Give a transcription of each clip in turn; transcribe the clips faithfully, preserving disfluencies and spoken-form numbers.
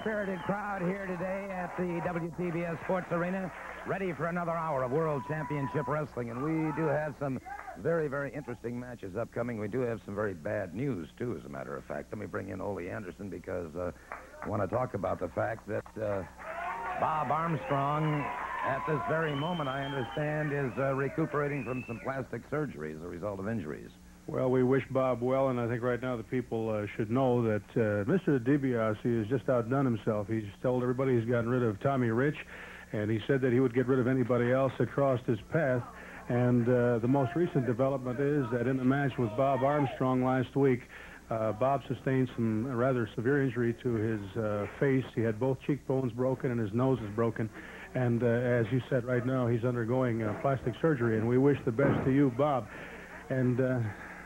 spirited crowd here today at the W T B S Sports Arena, ready for another hour of World Championship Wrestling. And we do have some very, very interesting matches upcoming. We do have some very bad news, too, as a matter of fact. Let me bring in Ole Anderson because uh, I want to talk about the fact that uh, Bob Armstrong, at this very moment, I understand, is uh, recuperating from some plastic surgery as a result of injuries. Well, we wish Bob well, and I think right now the people uh, should know that uh, Mister DiBiase has just outdone himself. He's told everybody he's gotten rid of Tommy Rich, and he said that he would get rid of anybody else that crossed his path. And uh, the most recent development is that in the match with Bob Armstrong last week, uh, Bob sustained some rather severe injury to his uh, face. He had both cheekbones broken and his nose is broken. And uh, as you said, right now he's undergoing uh, plastic surgery, and we wish the best to you, Bob. And uh,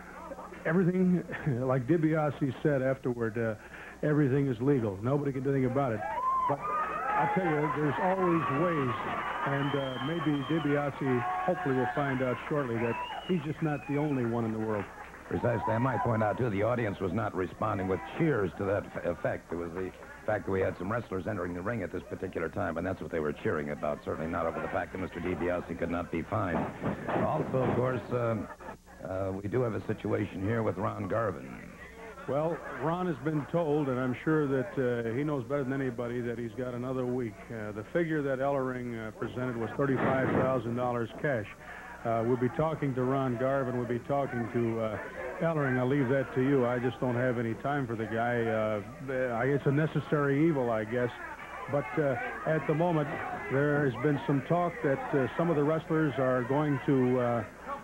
everything, like DiBiase said afterward, uh, everything is legal. Nobody can do anything about it. But I'll tell you, there's always ways, and uh, maybe DiBiase hopefully will find out shortly that he's just not the only one in the world. Precisely. I might point out, too, the audience was not responding with cheers to that effect. It was the fact that we had some wrestlers entering the ring at this particular time, and that's what they were cheering about, certainly not over the fact that Mister DiBiase could not be fined. Also, of course, uh, uh, we do have a situation here with Ron Garvin. Well, Ron has been told, and I'm sure that uh, he knows better than anybody, that he's got another week. Uh, the figure that Ellering uh, presented was thirty-five thousand dollars cash. Uh, we'll be talking to Ron Garvin. We'll be talking to uh, Ellering. I'll leave that to you. I just don't have any time for the guy. Uh, it's a necessary evil, I guess. But uh, at the moment, there has been some talk that uh, some of the wrestlers are going to uh,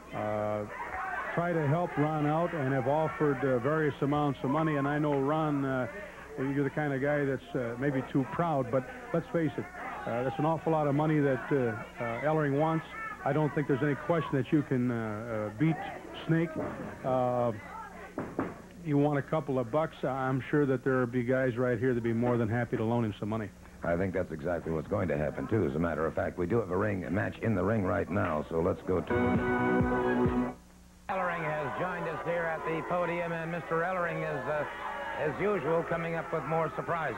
uh, try to help Ron out and have offered uh, various amounts of money. And I know, Ron, uh, you're the kind of guy that's uh, maybe too proud, but let's face it, uh, that's an awful lot of money that uh, uh, Ellering wants. I don't think there's any question that you can uh, uh, beat Snake. Uh, you want a couple of bucks, I'm sure that there will be guys right here that'd be more than happy to loan him some money. I think that's exactly what's going to happen, too. As a matter of fact, we do have a ring a match in the ring right now, so let's go to it. Ellering has joined us here at the podium, and Mister Ellering is, uh, as usual, coming up with more surprises.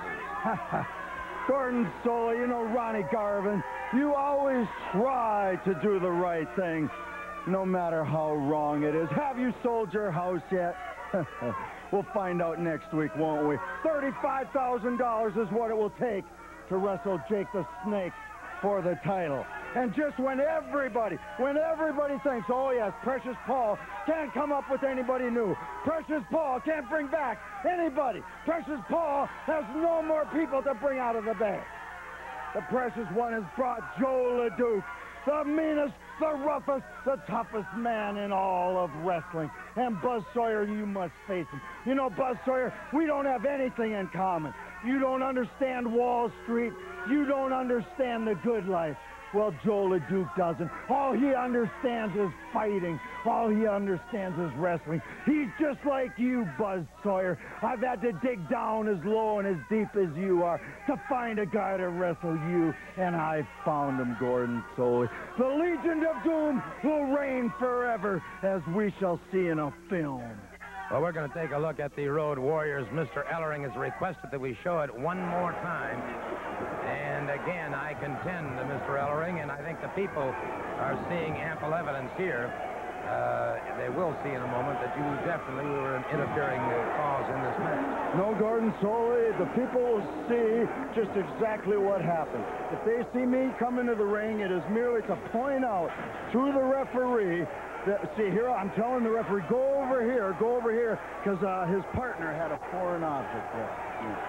Gordon Solie, you know, Ronnie Garvin, you always try to do the right thing, no matter how wrong it is. Have you sold your house yet? We'll find out next week, won't we? thirty-five thousand dollars is what it will take to wrestle Jake the Snake for the title. And just when everybody, when everybody thinks, oh yes, Precious Paul can't come up with anybody new. Precious Paul can't bring back anybody. Precious Paul has no more people to bring out of the bag. The Precious One has brought Joe LeDuc, the meanest, the roughest, the toughest man in all of wrestling. And Buzz Sawyer, you must face him. You know, Buzz Sawyer, we don't have anything in common. You don't understand Wall Street. You don't understand the good life. Well, Joe LeDuc doesn't. All he understands is fighting. All he understands is wrestling. He's just like you, Buzz Sawyer. I've had to dig down as low and as deep as you are to find a guy to wrestle you, and I found him, Gordon Solie. The Legion of Doom will reign forever, as we shall see in a film. Well, we're going to take a look at the Road Warriors. Mister Ellering has requested that we show it one more time. And again, I contend, Mister Ellering, and I think the people are seeing ample evidence here. Uh, they will see in a moment that you definitely were an interfering uh, cause in this match. No, Gordon Solie, the people will see just exactly what happened. If they see me come into the ring, it is merely to point out to the referee that, see, here, I'm telling the referee, go over here, go over here, because uh, his partner had a foreign object there. Yeah.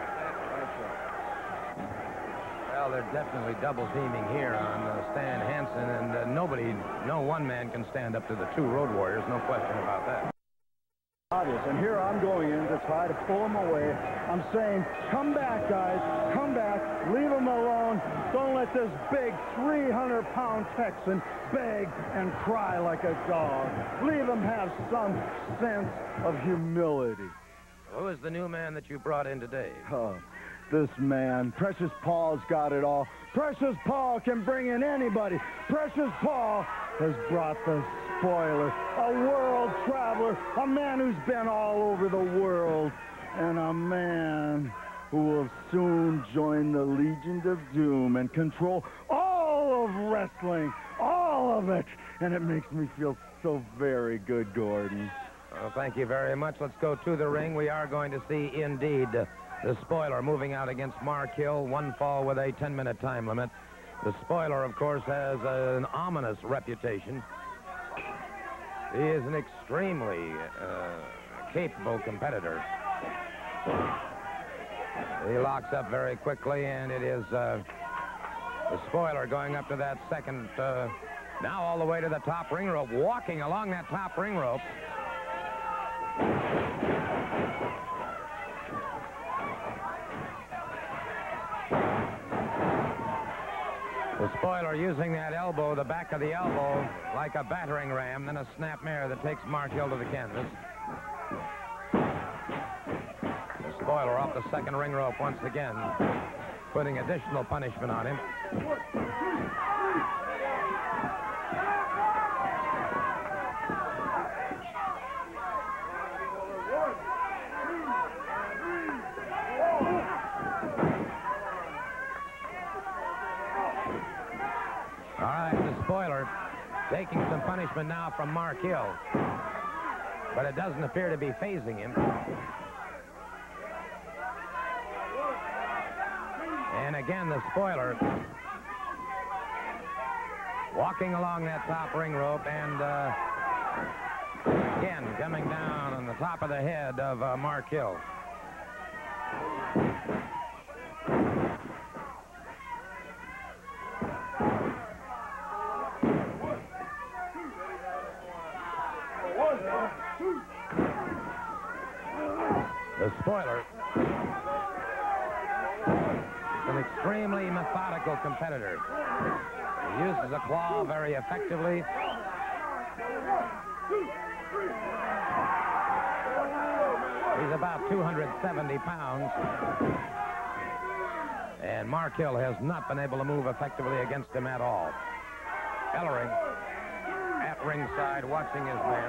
Well, they're definitely double teaming here on uh, Stan Hansen, and uh, nobody, no one man can stand up to the two Road Warriors, no question about that. Obvious, and here I'm going in to try to pull him away. I'm saying, come back, guys, come back, leave him alone. Don't let this big three hundred pound Texan beg and cry like a dog. Leave him have some sense of humility. Who is the new man that you brought in today? Oh. This man, Precious Paul's got it all. Precious Paul can bring in anybody. Precious Paul has brought the spoiler, a world traveler, a man who's been all over the world, and a man who will soon join the Legion of Doom and control all of wrestling, all of it. And it makes me feel so very good, Gordon. Well, thank you very much. Let's go to the ring. We are going to see, indeed, uh, the Spoiler moving out against Mark Hill. One fall with a ten-minute time limit. The Spoiler, of course, has an ominous reputation. He is an extremely uh, capable competitor. He locks up very quickly, and it is uh, the Spoiler going up to that second, uh, now all the way to the top ring rope, walking along that top ring rope. The Spoiler using that elbow, the back of the elbow, like a battering ram, then a snap mare that takes Mark Hill to the canvas. The Spoiler off the second ring rope once again, putting additional punishment on him. All right, the Spoiler taking some punishment now from Mark Hill, but it doesn't appear to be phasing him. And again, the Spoiler walking along that top ring rope and uh, again coming down on the top of the head of uh, Mark Hill. The Spoiler is an extremely methodical competitor. He uses a claw very effectively. He's about two hundred seventy pounds. And Mark Hill has not been able to move effectively against him at all. Ellering at ringside watching his man.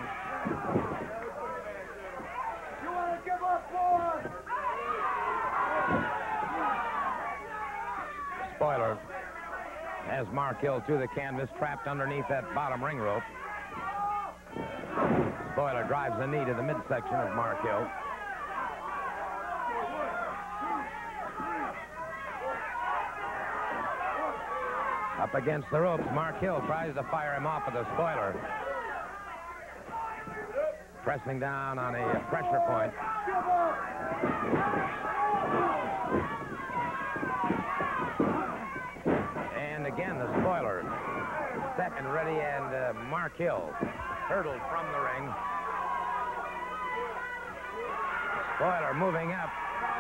Spoiler has Mark Hill to the canvas, trapped underneath that bottom ring rope. Spoiler drives the knee to the midsection of Mark Hill. Up against the ropes, Mark Hill tries to fire him off with the Spoiler. Pressing down on a pressure point. And again, the Spoiler set and ready, and uh, Mark Hill hurtled from the ring. Spoiler moving up.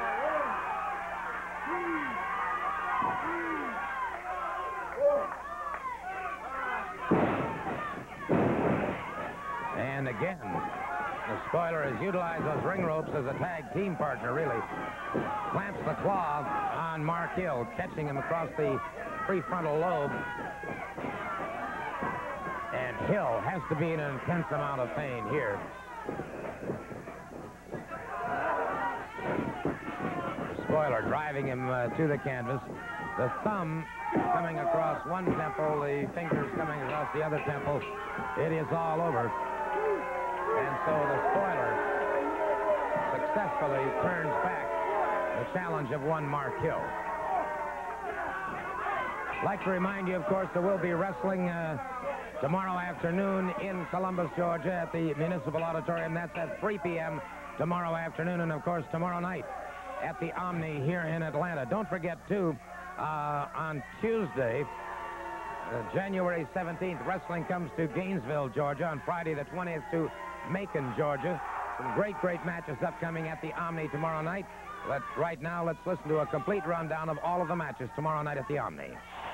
And again, the Spoiler has utilized those ring ropes as a tag team partner, really. Clamps the claw on Mark Hill, catching him across the prefrontal lobe. And Hill has to be in an intense amount of pain here. The Spoiler driving him uh, to the canvas. The thumb coming across one temple, the fingers coming across the other temple. It is all over. And so the Spoiler successfully turns back the challenge of one Mark Hill. I'd like to remind you, of course, there will be wrestling uh, tomorrow afternoon in Columbus, Georgia at the Municipal Auditorium. That's at three p m tomorrow afternoon, and, of course, tomorrow night at the Omni here in Atlanta. Don't forget, too, uh, on Tuesday, uh, January seventeenth, wrestling comes to Gainesville, Georgia. On Friday the twentieth to Macon, Georgia. Some great, great matches upcoming at the Omni tomorrow night. Let, right now, let's listen to a complete rundown of all of the matches tomorrow night at the Omni.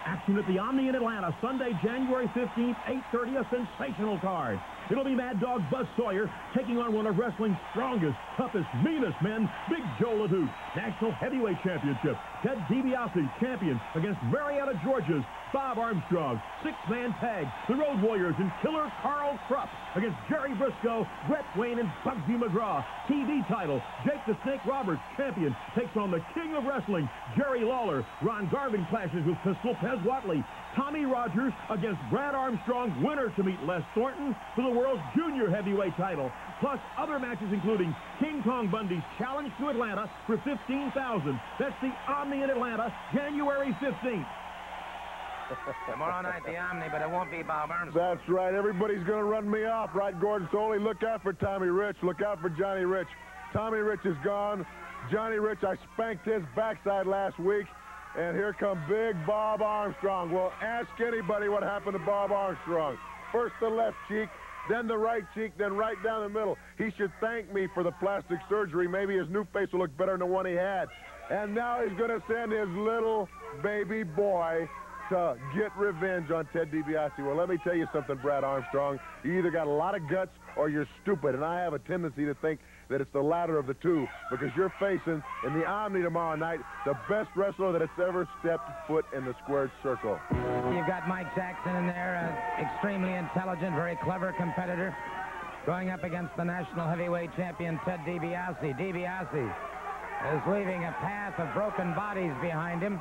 Action at the Omni in Atlanta, Sunday, January fifteenth, eight thirty, a sensational card. It'll be Mad Dog Buzz Sawyer taking on one of wrestling's strongest, toughest, meanest men, Big Joe LeDuc. National Heavyweight Championship, Ted DiBiase, champion, against Marietta, Georgia's Bob Armstrong. Six-man tag, the Road Warriors and Killer Carl Krupp against Jerry Briscoe, Brett Wayne, and Bugsy McGraw. T V title, Jake the Snake Roberts, champion, takes on the King of Wrestling, Jerry Lawler. Ron Garvin clashes with Pistol Pez Watley. Tommy Rogers against Brad Armstrong, winner to meet Les Thornton for the world's junior heavyweight title. Plus other matches including King Kong Bundy's challenge to Atlanta for fifteen thousand dollars. That's the Omni in Atlanta, January fifteenth. Tomorrow night, the Omni, but it won't be Bob Armstrong. That's right. Everybody's going to run me off, right, Gordon Soley? Look out for Tommy Rich. Look out for Johnny Rich. Tommy Rich is gone. Johnny Rich, I spanked his backside last week. And here come Big Bob Armstrong. Well, ask anybody what happened to Bob Armstrong. First the left cheek, then the right cheek, then right down the middle. He should thank me for the plastic surgery. Maybe his new face will look better than the one he had. And now he's going to send his little baby boy to get revenge on Ted DiBiase. Well, let me tell you something, Brad Armstrong. You either got a lot of guts or you're stupid. And I have a tendency to think that it's the latter of the two, because you're facing, in the Omni tomorrow night, the best wrestler that has ever stepped foot in the squared circle. You've got Mike Jackson in there, an extremely intelligent, very clever competitor, going up against the national heavyweight champion, Ted DiBiase. DiBiase is leaving a path of broken bodies behind him.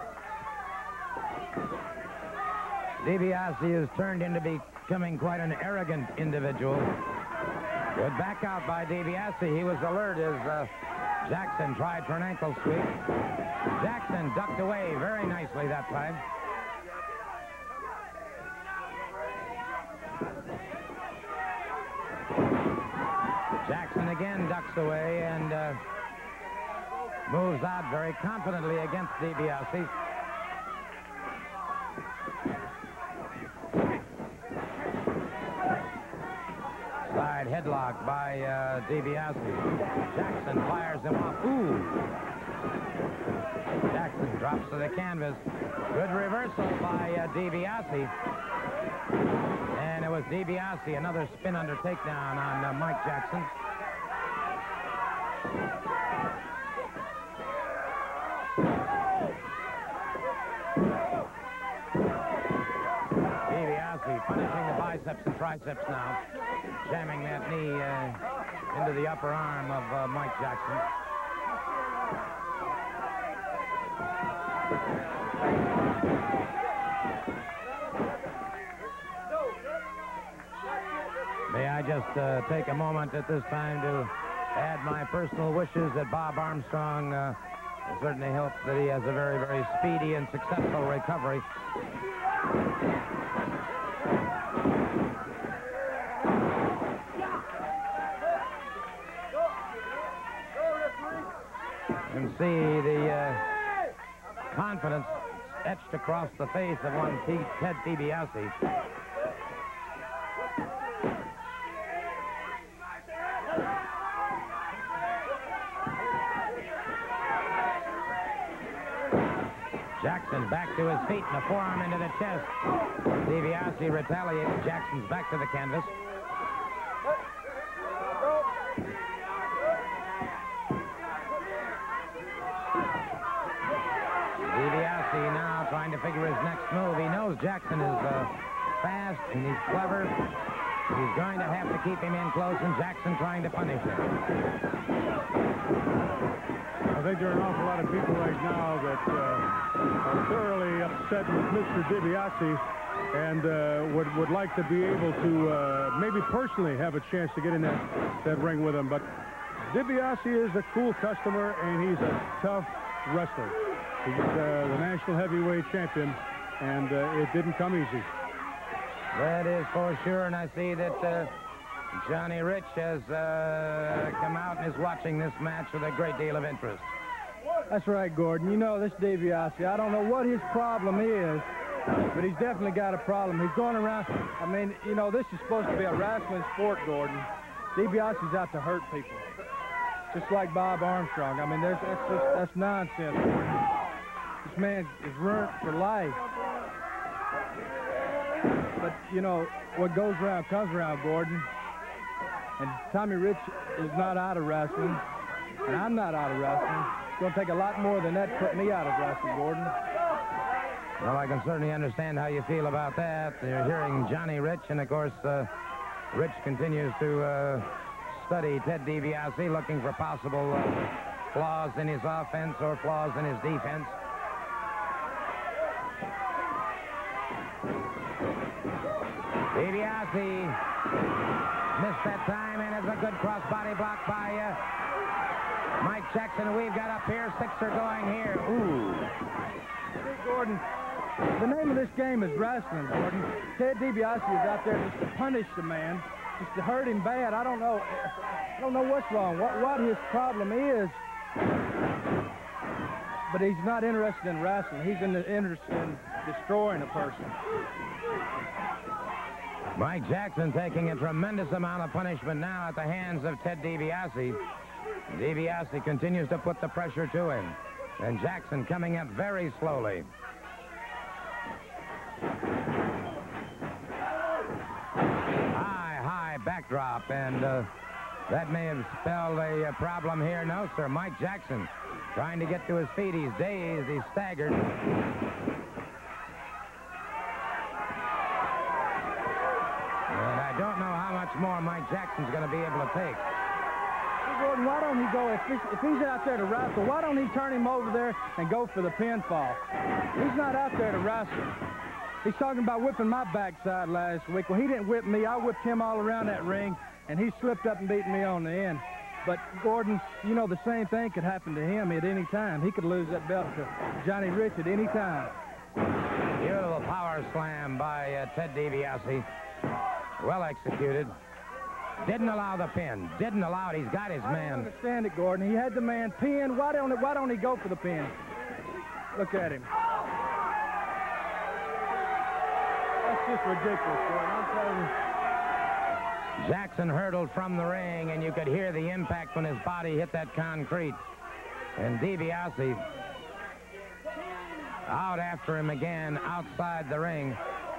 DiBiase has turned into becoming quite an arrogant individual. Good back out by DiBiase. He was alert as uh, Jackson tried for an ankle sweep. Jackson ducked away very nicely that time. Jackson again ducks away and uh, moves out very confidently against DiBiase. Side headlock by uh, DiBiase. Jackson fires him off. Ooh. Jackson drops to the canvas. Good reversal by uh, DiBiase. And it was DiBiase, another spin under takedown on uh, Mike Jackson. DiBiase punishing the biceps and triceps now, jamming that knee uh, into the upper arm of uh, Mike Jackson. May I just uh, take a moment at this time to add my personal wishes that Bob Armstrong uh, certainly hopes that he has a very, very speedy and successful recovery. And see the uh, confidence etched across the face of one T Ted DiBiase. Jackson back to his feet and a forearm into the chest. DiBiase retaliates. Jackson's back to the canvas. DiBiase now trying to figure his next move. He knows Jackson is uh, fast and he's clever. He's going to have to keep him in close, and Jackson trying to punish him. I think there are an awful lot of people right now that uh, are thoroughly upset with Mister DiBiase and uh, would, would like to be able to uh, maybe personally have a chance to get in that, that ring with him. But DiBiase is a cool customer, and he's a tough wrestler. He's uh, the national heavyweight champion, and uh, it didn't come easy. That is for sure, and I see that uh, Johnny Rich has uh, come out and is watching this match with a great deal of interest. That's right, Gordon. You know, this DiBiase, I don't know what his problem is, but he's definitely got a problem. He's going around, I mean, you know, this is supposed to be a wrestling sport, Gordon. DiBiase's out to hurt people, just like Bob Armstrong. I mean, there's, that's, just, that's nonsense, Gordon. This man is ruined for life. But, you know, what goes around comes around, Gordon. And Tommy Rich is not out of wrestling, and I'm not out of wrestling. It's going to take a lot more than that to put me out of wrestling, Gordon. Well, I can certainly understand how you feel about that. You're hearing Johnny Rich, and, of course, uh, Rich continues to uh, study Ted DiBiase, looking for possible uh, flaws in his offense or flaws in his defense. DiBiase missed that time, and it's a good crossbody block by uh, Mike Jackson. We've got up here. Six are going here. Ooh. See, Gordon, the name of this game is wrestling, Gordon. Ted DiBiase is out there just to punish the man, just to hurt him bad. I don't know. I don't know what's wrong, what, what his problem is. But he's not interested in wrestling. He's in the, interested in destroying a person. Mike Jackson taking a tremendous amount of punishment now at the hands of Ted DiBiase. DiBiase continues to put the pressure to him. And Jackson coming up very slowly. High, high backdrop, and uh, that may have spelled a, a problem here. No, sir. Mike Jackson trying to get to his feet. He's dazed. He's staggered. And I don't know how much more Mike Jackson's going to be able to take. Gordon, why don't he go, if he's, if he's out there to wrestle, why don't he turn him over there and go for the pinfall? He's not out there to wrestle. He's talking about whipping my backside last week. Well, he didn't whip me. I whipped him all around that ring, and he slipped up and beat me on the end. But, Gordon, you know, the same thing could happen to him at any time. He could lose that belt to Johnny Rich at any time. Beautiful power slam by uh, Ted DiBiase. Well executed. Didn't allow the pin. Didn't allow it. He's got his man. I don't understand it, Gordon. He had the man pinned. Why don't, why don't he go for the pin? Look at him. That's just ridiculous, Gordon. I'm telling you. Jackson hurtled from the ring, and you could hear the impact when his body hit that concrete. And DiBiase out after him again outside the ring.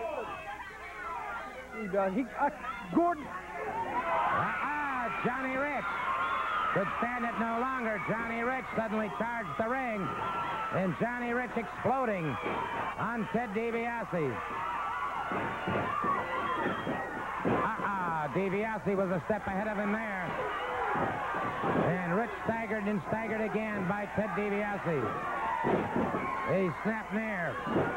He does. He, uh, Gordon. Ah, Johnny Rich could stand it no longer. Johnny Rich suddenly charged the ring, and Johnny Rich exploding on Ted DiBiase. Ah, DiBiase was a step ahead of him there. And Rich staggered and staggered again by Ted DiBiase. He snapped near.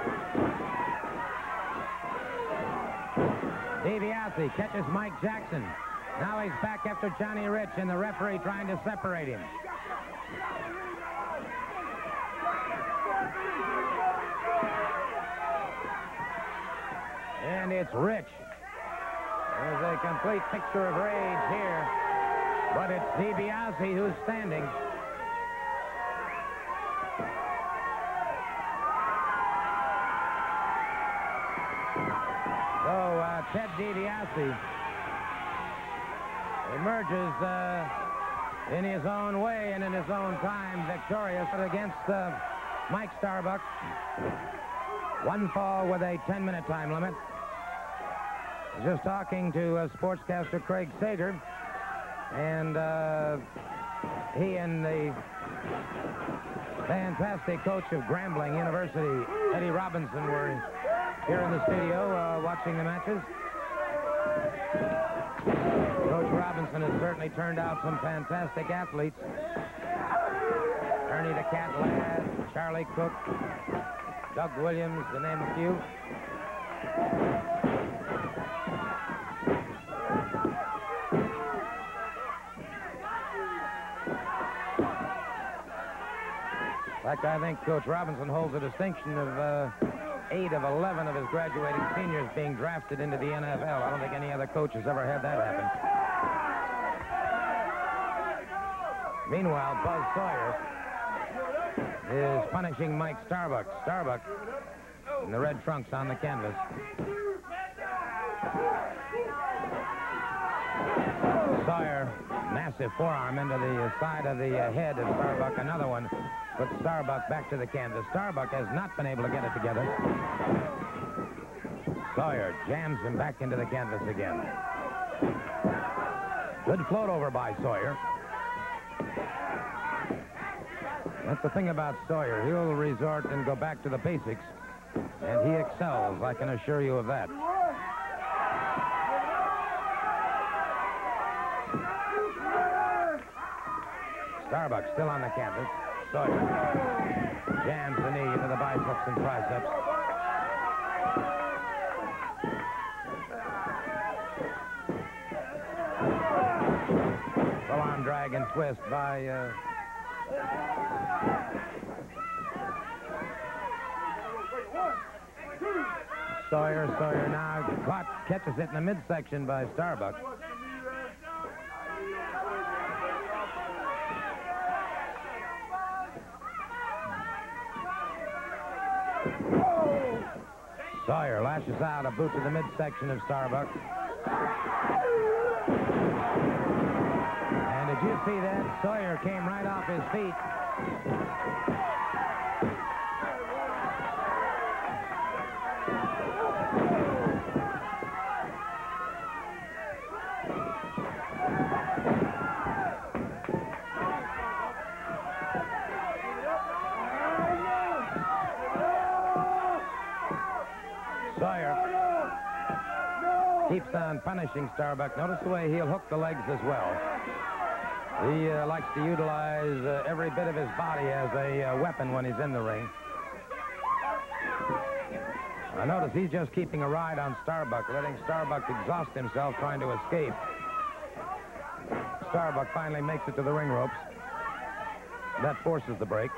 DiBiase catches Mike Jackson. Now he's back after Johnny Rich, and the referee trying to separate him. And it's Rich. There's a complete picture of rage here. But it's DiBiase who's standing. So uh, Ted DiBiase emerges uh, in his own way and in his own time victorious against uh, Mike Starbuck. One fall with a ten-minute time limit. Just talking to uh, sportscaster Craig Sager, and uh, he and the fantastic coach of Grambling University, Eddie Robinson, were here in the studio uh, watching the matches. Coach Robinson has certainly turned out some fantastic athletes. Ernie the Cat Ladd, Charlie Cook, Doug Williams, to name a few. In fact, I think Coach Robinson holds a distinction of uh, eight of eleven of his graduating seniors being drafted into the N F L. I don't think any other coach has ever had that happen. Meanwhile, Buzz Sawyer is punishing Mike Starbuck. Starbuck in the red trunks on the canvas. Sawyer, massive forearm into the side of the uh, head of Starbuck. Another one puts Starbuck back to the canvas. Starbuck has not been able to get it together. Sawyer jams him back into the canvas again. Good float over by Sawyer. That's the thing about Sawyer. He'll resort and go back to the basics, and he excels, I can assure you of that. Starbuck still on the canvas. Sawyer jams the knee into the biceps and triceps. Full-on drag and twist by uh, Sawyer. Sawyer now caught, catches it in the midsection by Starbuck. Sawyer lashes out a boot to the midsection of Starbuck. And did you see that? Sawyer came right off his feet. Keeps on punishing Starbuck. Notice the way he'll hook the legs as well. He uh, likes to utilize uh, every bit of his body as a uh, weapon when he's in the ring. I notice he's just keeping a ride on Starbuck, letting Starbuck exhaust himself trying to escape. Starbuck finally makes it to the ring ropes. That forces the break.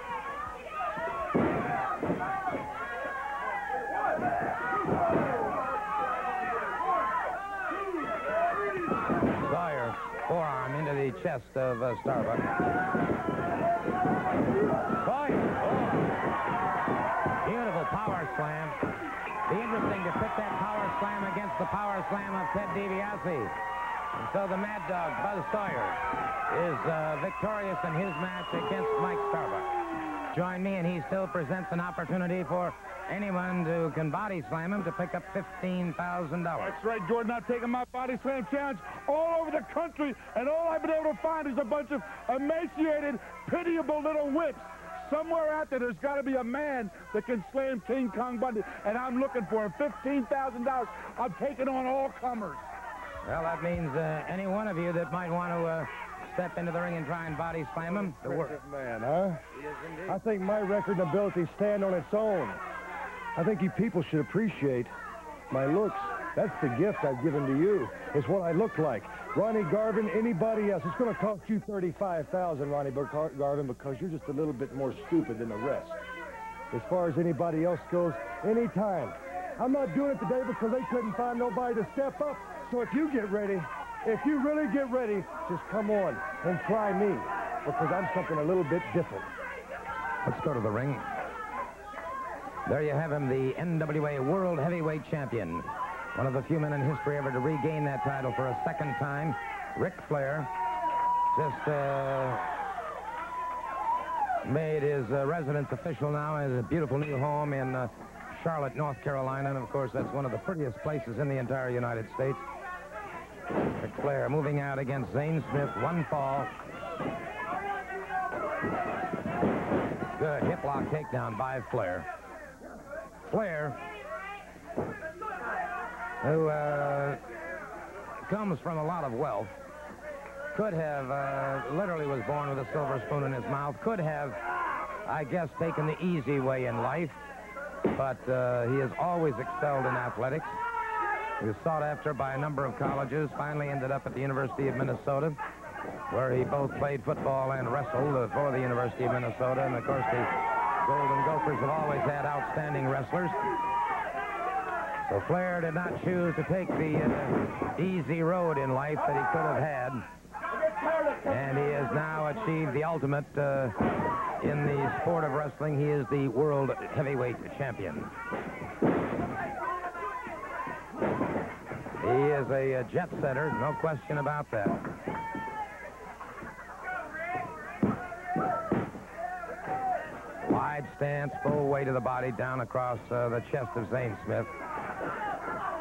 Sawyer, forearm into the chest of uh, Starbuck. Sawyer, oh. Beautiful power slam. Be interesting to put that power slam against the power slam of Ted DiBiase. And so the Mad Dog, Buzz Sawyer, is uh, victorious in his match against Mike Starbuck. Join me, and he still presents an opportunity for anyone who can body slam him to pick up fifteen thousand dollars. That's right, Jordan. I'm taking my body slam challenge all over the country, and all I've been able to find is a bunch of emaciated, pitiable little whips. Somewhere out there, there's got to be a man that can slam King Kong Bundy, and I'm looking for him. fifteen thousand dollars. I'm taking on all comers. Well, that means uh, any one of you that might want to uh, step into the ring and try and body slam him. The work. Man, huh? Yes, indeed. I think my record and ability stand on its own. I think you people should appreciate my looks. That's the gift I've given to you. It's what I look like. Ronnie Garvin, anybody else. It's going to cost you thirty-five thousand dollars, Ronnie Garvin, because you're just a little bit more stupid than the rest. As far as anybody else goes, anytime. I'm not doing it today because they couldn't find nobody to step up. So if you get ready, if you really get ready, just come on and try me, because I'm something a little bit different. Let's go to the ring. There you have him, the N W A World Heavyweight Champion. One of the few men in history ever to regain that title for a second time. Ric Flair just uh, made his uh, residence official now in a beautiful new home in uh, Charlotte, North Carolina. And, of course, that's one of the prettiest places in the entire United States. Ric Flair moving out against Zane Smith. One fall. Good hip lock takedown by Flair. Flair, who uh, comes from a lot of wealth, could have, uh, literally was born with a silver spoon in his mouth, could have, I guess, taken the easy way in life, but uh, he has always excelled in athletics. He was sought after by a number of colleges, finally ended up at the University of Minnesota, where he both played football and wrestled uh, for the University of Minnesota, and of course the Golden Gophers have always had outstanding wrestlers. So Flair did not choose to take the uh, easy road in life that he could have had. And he has now achieved the ultimate uh, in the sport of wrestling. He is the world heavyweight champion. He is a, a jet setter, no question about that. Wide stance, full weight of the body down across uh, the chest of Zane Smith.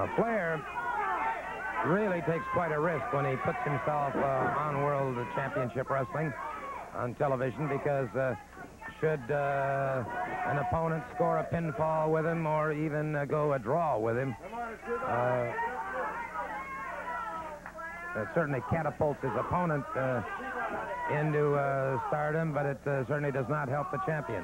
Now, Flair really takes quite a risk when he puts himself uh, on World Championship Wrestling on television because uh, should uh, an opponent score a pinfall with him or even uh, go a draw with him, uh, it certainly catapults his opponent uh, into uh, stardom, but it uh, certainly does not help the champion.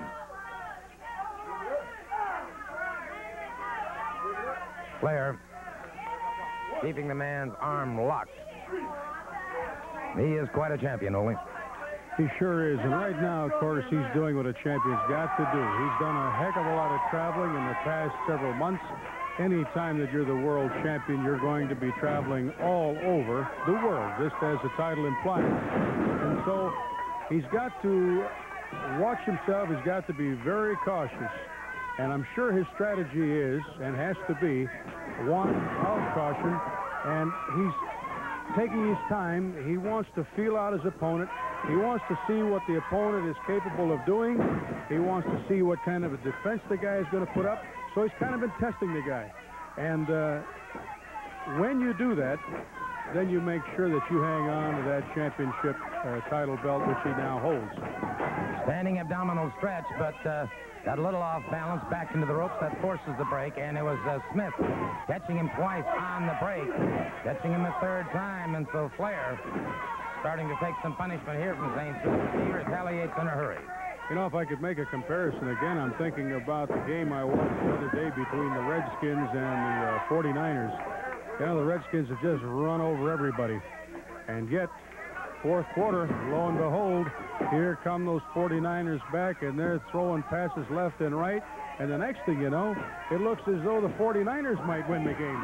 Flair keeping the man's arm locked. He is quite a champion, Ole. He sure is, and right now, of course, he's doing what a champion's got to do. He's done a heck of a lot of traveling in the past several months. Any time that you're the world champion, you're going to be traveling all over the world, just as the title implies. And so he's got to watch himself. He's got to be very cautious. And I'm sure his strategy is, and has to be, one of caution. And he's taking his time. He wants to feel out his opponent. He wants to see what the opponent is capable of doing. He wants to see what kind of a defense the guy is going to put up. So he's kind of been testing the guy. And uh, when you do that, then you make sure that you hang on to that championship uh, title belt, which he now holds. Standing abdominal stretch, but uh, got a little off balance, back into the ropes. That forces the break, and it was uh, Smith catching him twice on the break, catching him the third time, and so Flair starting to take some punishment here from Zane Smith. He retaliates in a hurry. You know, if I could make a comparison again, I'm thinking about the game I watched the other day between the Redskins and the uh, forty-niners. You know, the Redskins have just run over everybody. And yet, fourth quarter, lo and behold, here come those forty-niners back, and they're throwing passes left and right. And the next thing you know, it looks as though the forty-niners might win the game.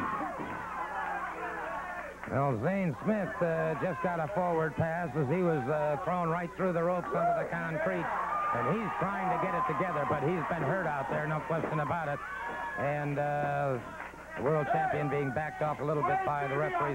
Well, Zane Smith uh, just got a forward pass as he was uh, thrown right through the ropes under the concrete. And he's trying to get it together, but he's been hurt out there, no question about it. And uh, the world champion being backed off a little bit by the referees.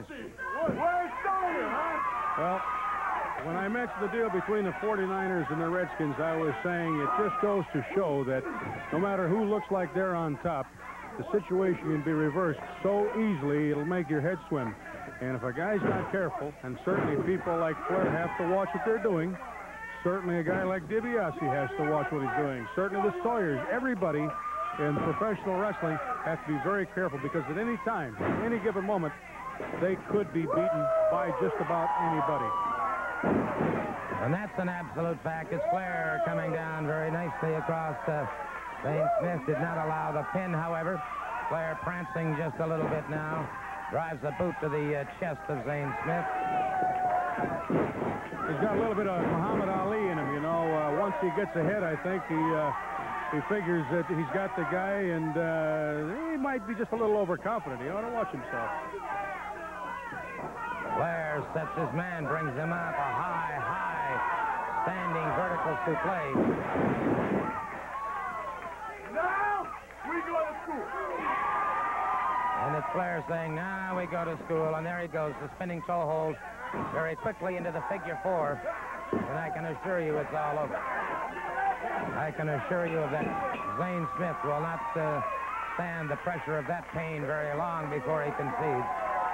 Well, when I mentioned the deal between the forty-niners and the Redskins, I was saying it just goes to show that no matter who looks like they're on top, the situation can be reversed so easily it'll make your head swim. And if a guy's not careful, and certainly people like Flair have to watch what they're doing, certainly a guy like DiBiase has to watch what he's doing. Certainly the Sawyers, everybody in professional wrestling has to be very careful because at any time, any given moment, they could be beaten by just about anybody. And that's an absolute fact. It's Flair coming down very nicely across. Uh, Zane Smith did not allow the pin, however. Flair prancing just a little bit now. Drives a boot to the uh, chest of Zane Smith. He's got a little bit of Muhammad Ali in him, you know. Uh, once he gets ahead, I think he uh, he figures that he's got the guy, and uh, he might be just a little overconfident. He ought to watch himself. Flair sets his man, brings him up, a high, high standing vertical suplex. Now we go to school. And it's Flair saying, now we go to school. And there he goes, the spinning toe hold very quickly into the figure four. And I can assure you it's all over. I can assure you that Zane Smith will not uh, stand the pressure of that pain very long before he concedes.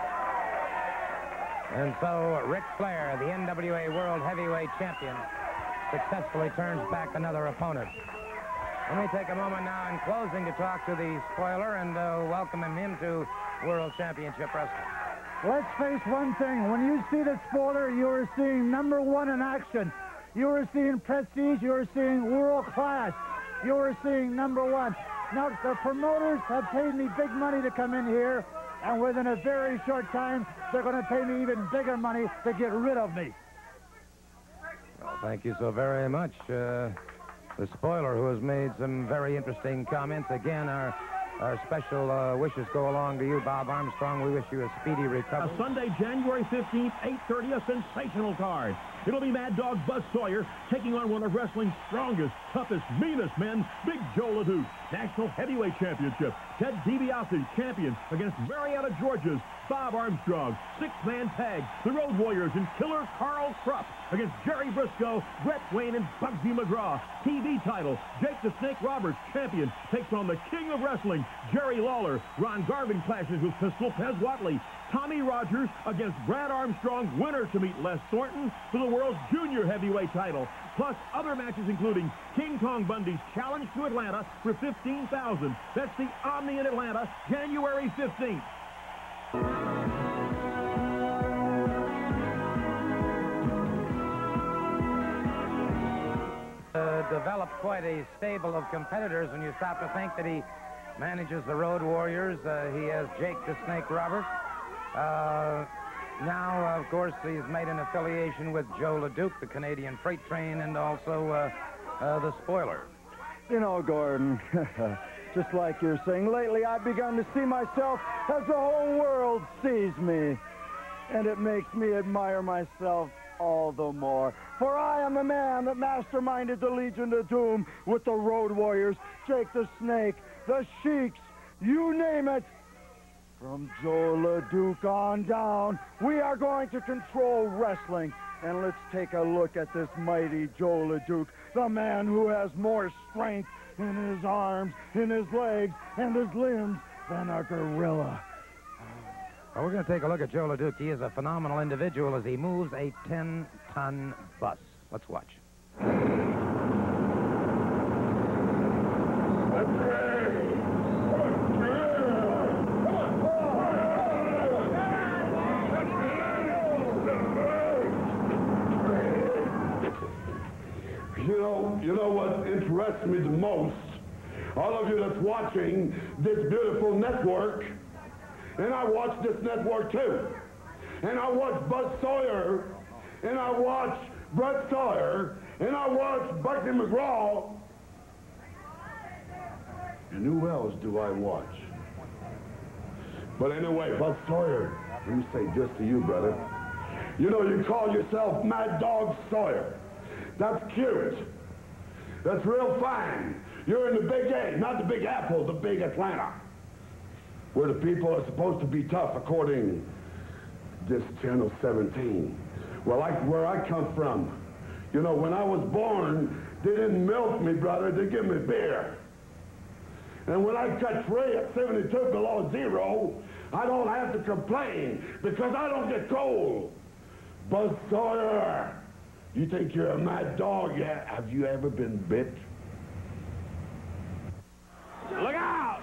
And so Ric Flair, the N W A World Heavyweight Champion, successfully turns back another opponent. Let me take a moment now in closing to talk to the spoiler and uh, welcome him to World Championship Wrestling. Let's face one thing. When you see the spoiler, you are seeing number one in action. You are seeing prestige. You are seeing world class. You are seeing number one. Now, the promoters have paid me big money to come in here, and within a very short time, they're going to pay me even bigger money to get rid of me. Well, thank you so very much. Uh, the spoiler, who has made some very interesting comments. Again, our our special uh, wishes go along to you, Bob Armstrong. We wish you a speedy recovery. A Sunday, January fifteenth, eight thirty, a sensational card. It'll be Mad Dog Buzz Sawyer taking on one of wrestling's strongest, toughest, meanest men, Big Joe LeDuc. National Heavyweight Championship. Ted DiBiase, champion, against Marietta, Georgia's Bob Armstrong. Six-man tag, the Road Warriors and Killer Carl Krupp against Jerry Briscoe, Brett Wayne, and Bugsy McGraw. T V title, Jake the Snake Roberts, champion, takes on the King of Wrestling, Jerry Lawler. Ron Garvin clashes with Pistol Pez Whatley. Tommy Rogers against Brad Armstrong, winner to meet Les Thornton for the world's junior heavyweight title. Plus other matches including King Kong Bundy's challenge to Atlanta for fifteen thousand dollars. That's the Omni in Atlanta, January fifteenth. Uh, developed quite a stable of competitors when you stop to think that he manages the Road Warriors. Uh, he has Jake the Snake Roberts. Uh, now, of course, he's made an affiliation with Joe LeDuc, the Canadian Freight Train, and also uh, uh, the Spoiler. You know, Gordon, just like you're saying, lately I've begun to see myself as the whole world sees me. And it makes me admire myself all the more. For I am the man that masterminded the Legion of Doom with the Road Warriors, Jake the Snake, the Sheiks, you name it. From Joe LeDuc on down, we are going to control wrestling. And let's take a look at this mighty Joe LeDuc, the man who has more strength in his arms, in his legs, and his limbs than a gorilla. Well, we're going to take a look at Joe LeDuc. He is a phenomenal individual as he moves a ten-ton bus. Let's watch. You know, you know what interests me the most? All of you that's watching this beautiful network, and I watch this network too. And I watch Buzz Sawyer, and I watch Brett Sawyer, and I watch Bucky McGraw. And who else do I watch? But anyway, Buzz Sawyer, let me say just to you, brother. You know, you call yourself Mad Dog Sawyer. That's cute. That's real fine. You're in the Big A, not the Big Apple, the Big Atlanta, where the people are supposed to be tough, according to this Channel seventeen. Well, I, where I come from, you know, when I was born, they didn't milk me, brother. They give me beer. And when I cut free at seventy-two below zero, I don't have to complain because I don't get cold. Buzz Sawyer, you think you're a mad dog? Yeah. Have you ever been bit? Look out!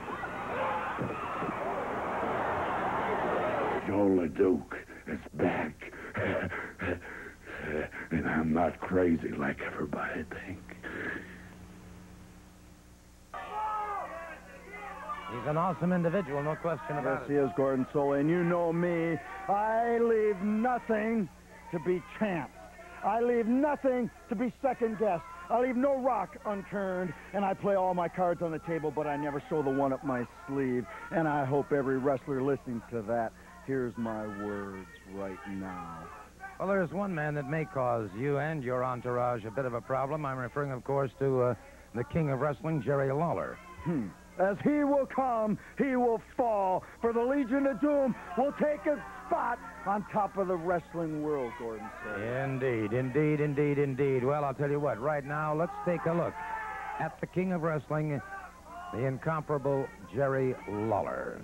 Joe LeDuc is back. And I'm not crazy like everybody thinks. He's an awesome individual, no question about Yes, he is, Gordon Solie. And you know me, I leave nothing to be chanced. I leave nothing to be second-guessed. I leave no rock unturned, and I play all my cards on the table, but I never show the one up my sleeve. And I hope every wrestler listening to that hears my words right now. Well, there's one man that may cause you and your entourage a bit of a problem. I'm referring, of course, to uh, the king of wrestling, Jerry Lawler. Hmm. As he will come, he will fall. For the Legion of Doom will take a spot on top of the wrestling world, Gordon Solie. Indeed, indeed, indeed, indeed. Well, I'll tell you what, right now, let's take a look at the king of wrestling, the incomparable Jerry Lawler.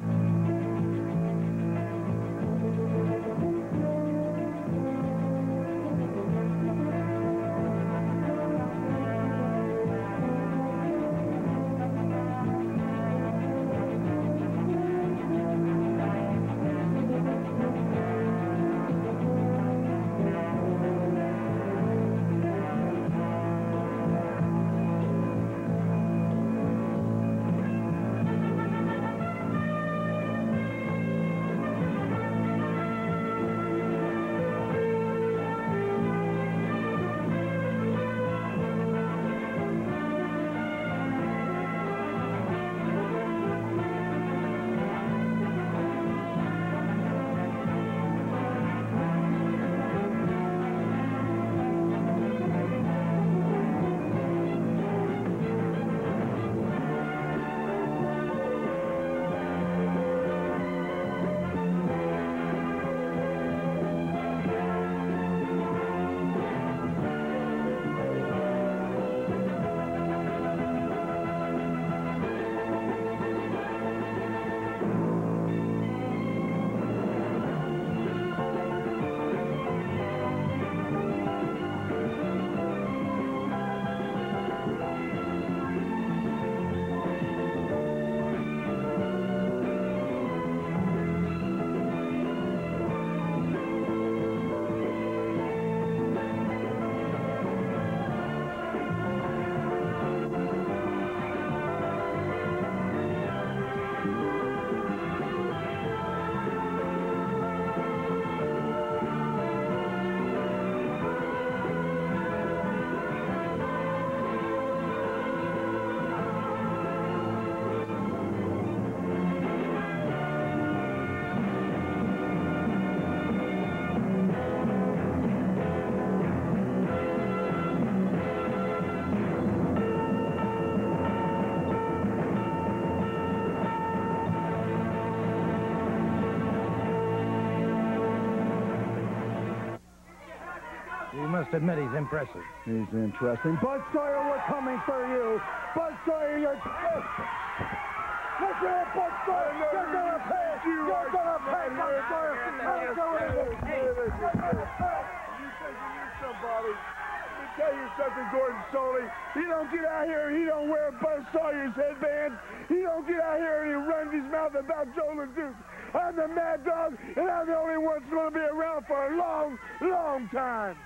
must admit he's impressive. He's interesting. Buzz Sawyer, we're coming for you. Buzz Sawyer, you're... Look at it, Buzz Sawyer. You're going to pay. You're going to pay, Buzz Sawyer. I'm going to pay. You think you need somebody. Let me tell you something, Gordon Solie. He don't get out here and he don't wear Buzz Sawyer's headband. He don't get out here and he runs his mouth about Joe LeDuc. I'm the Mad Dog, and I'm the only one that's going to be around for a long, long time.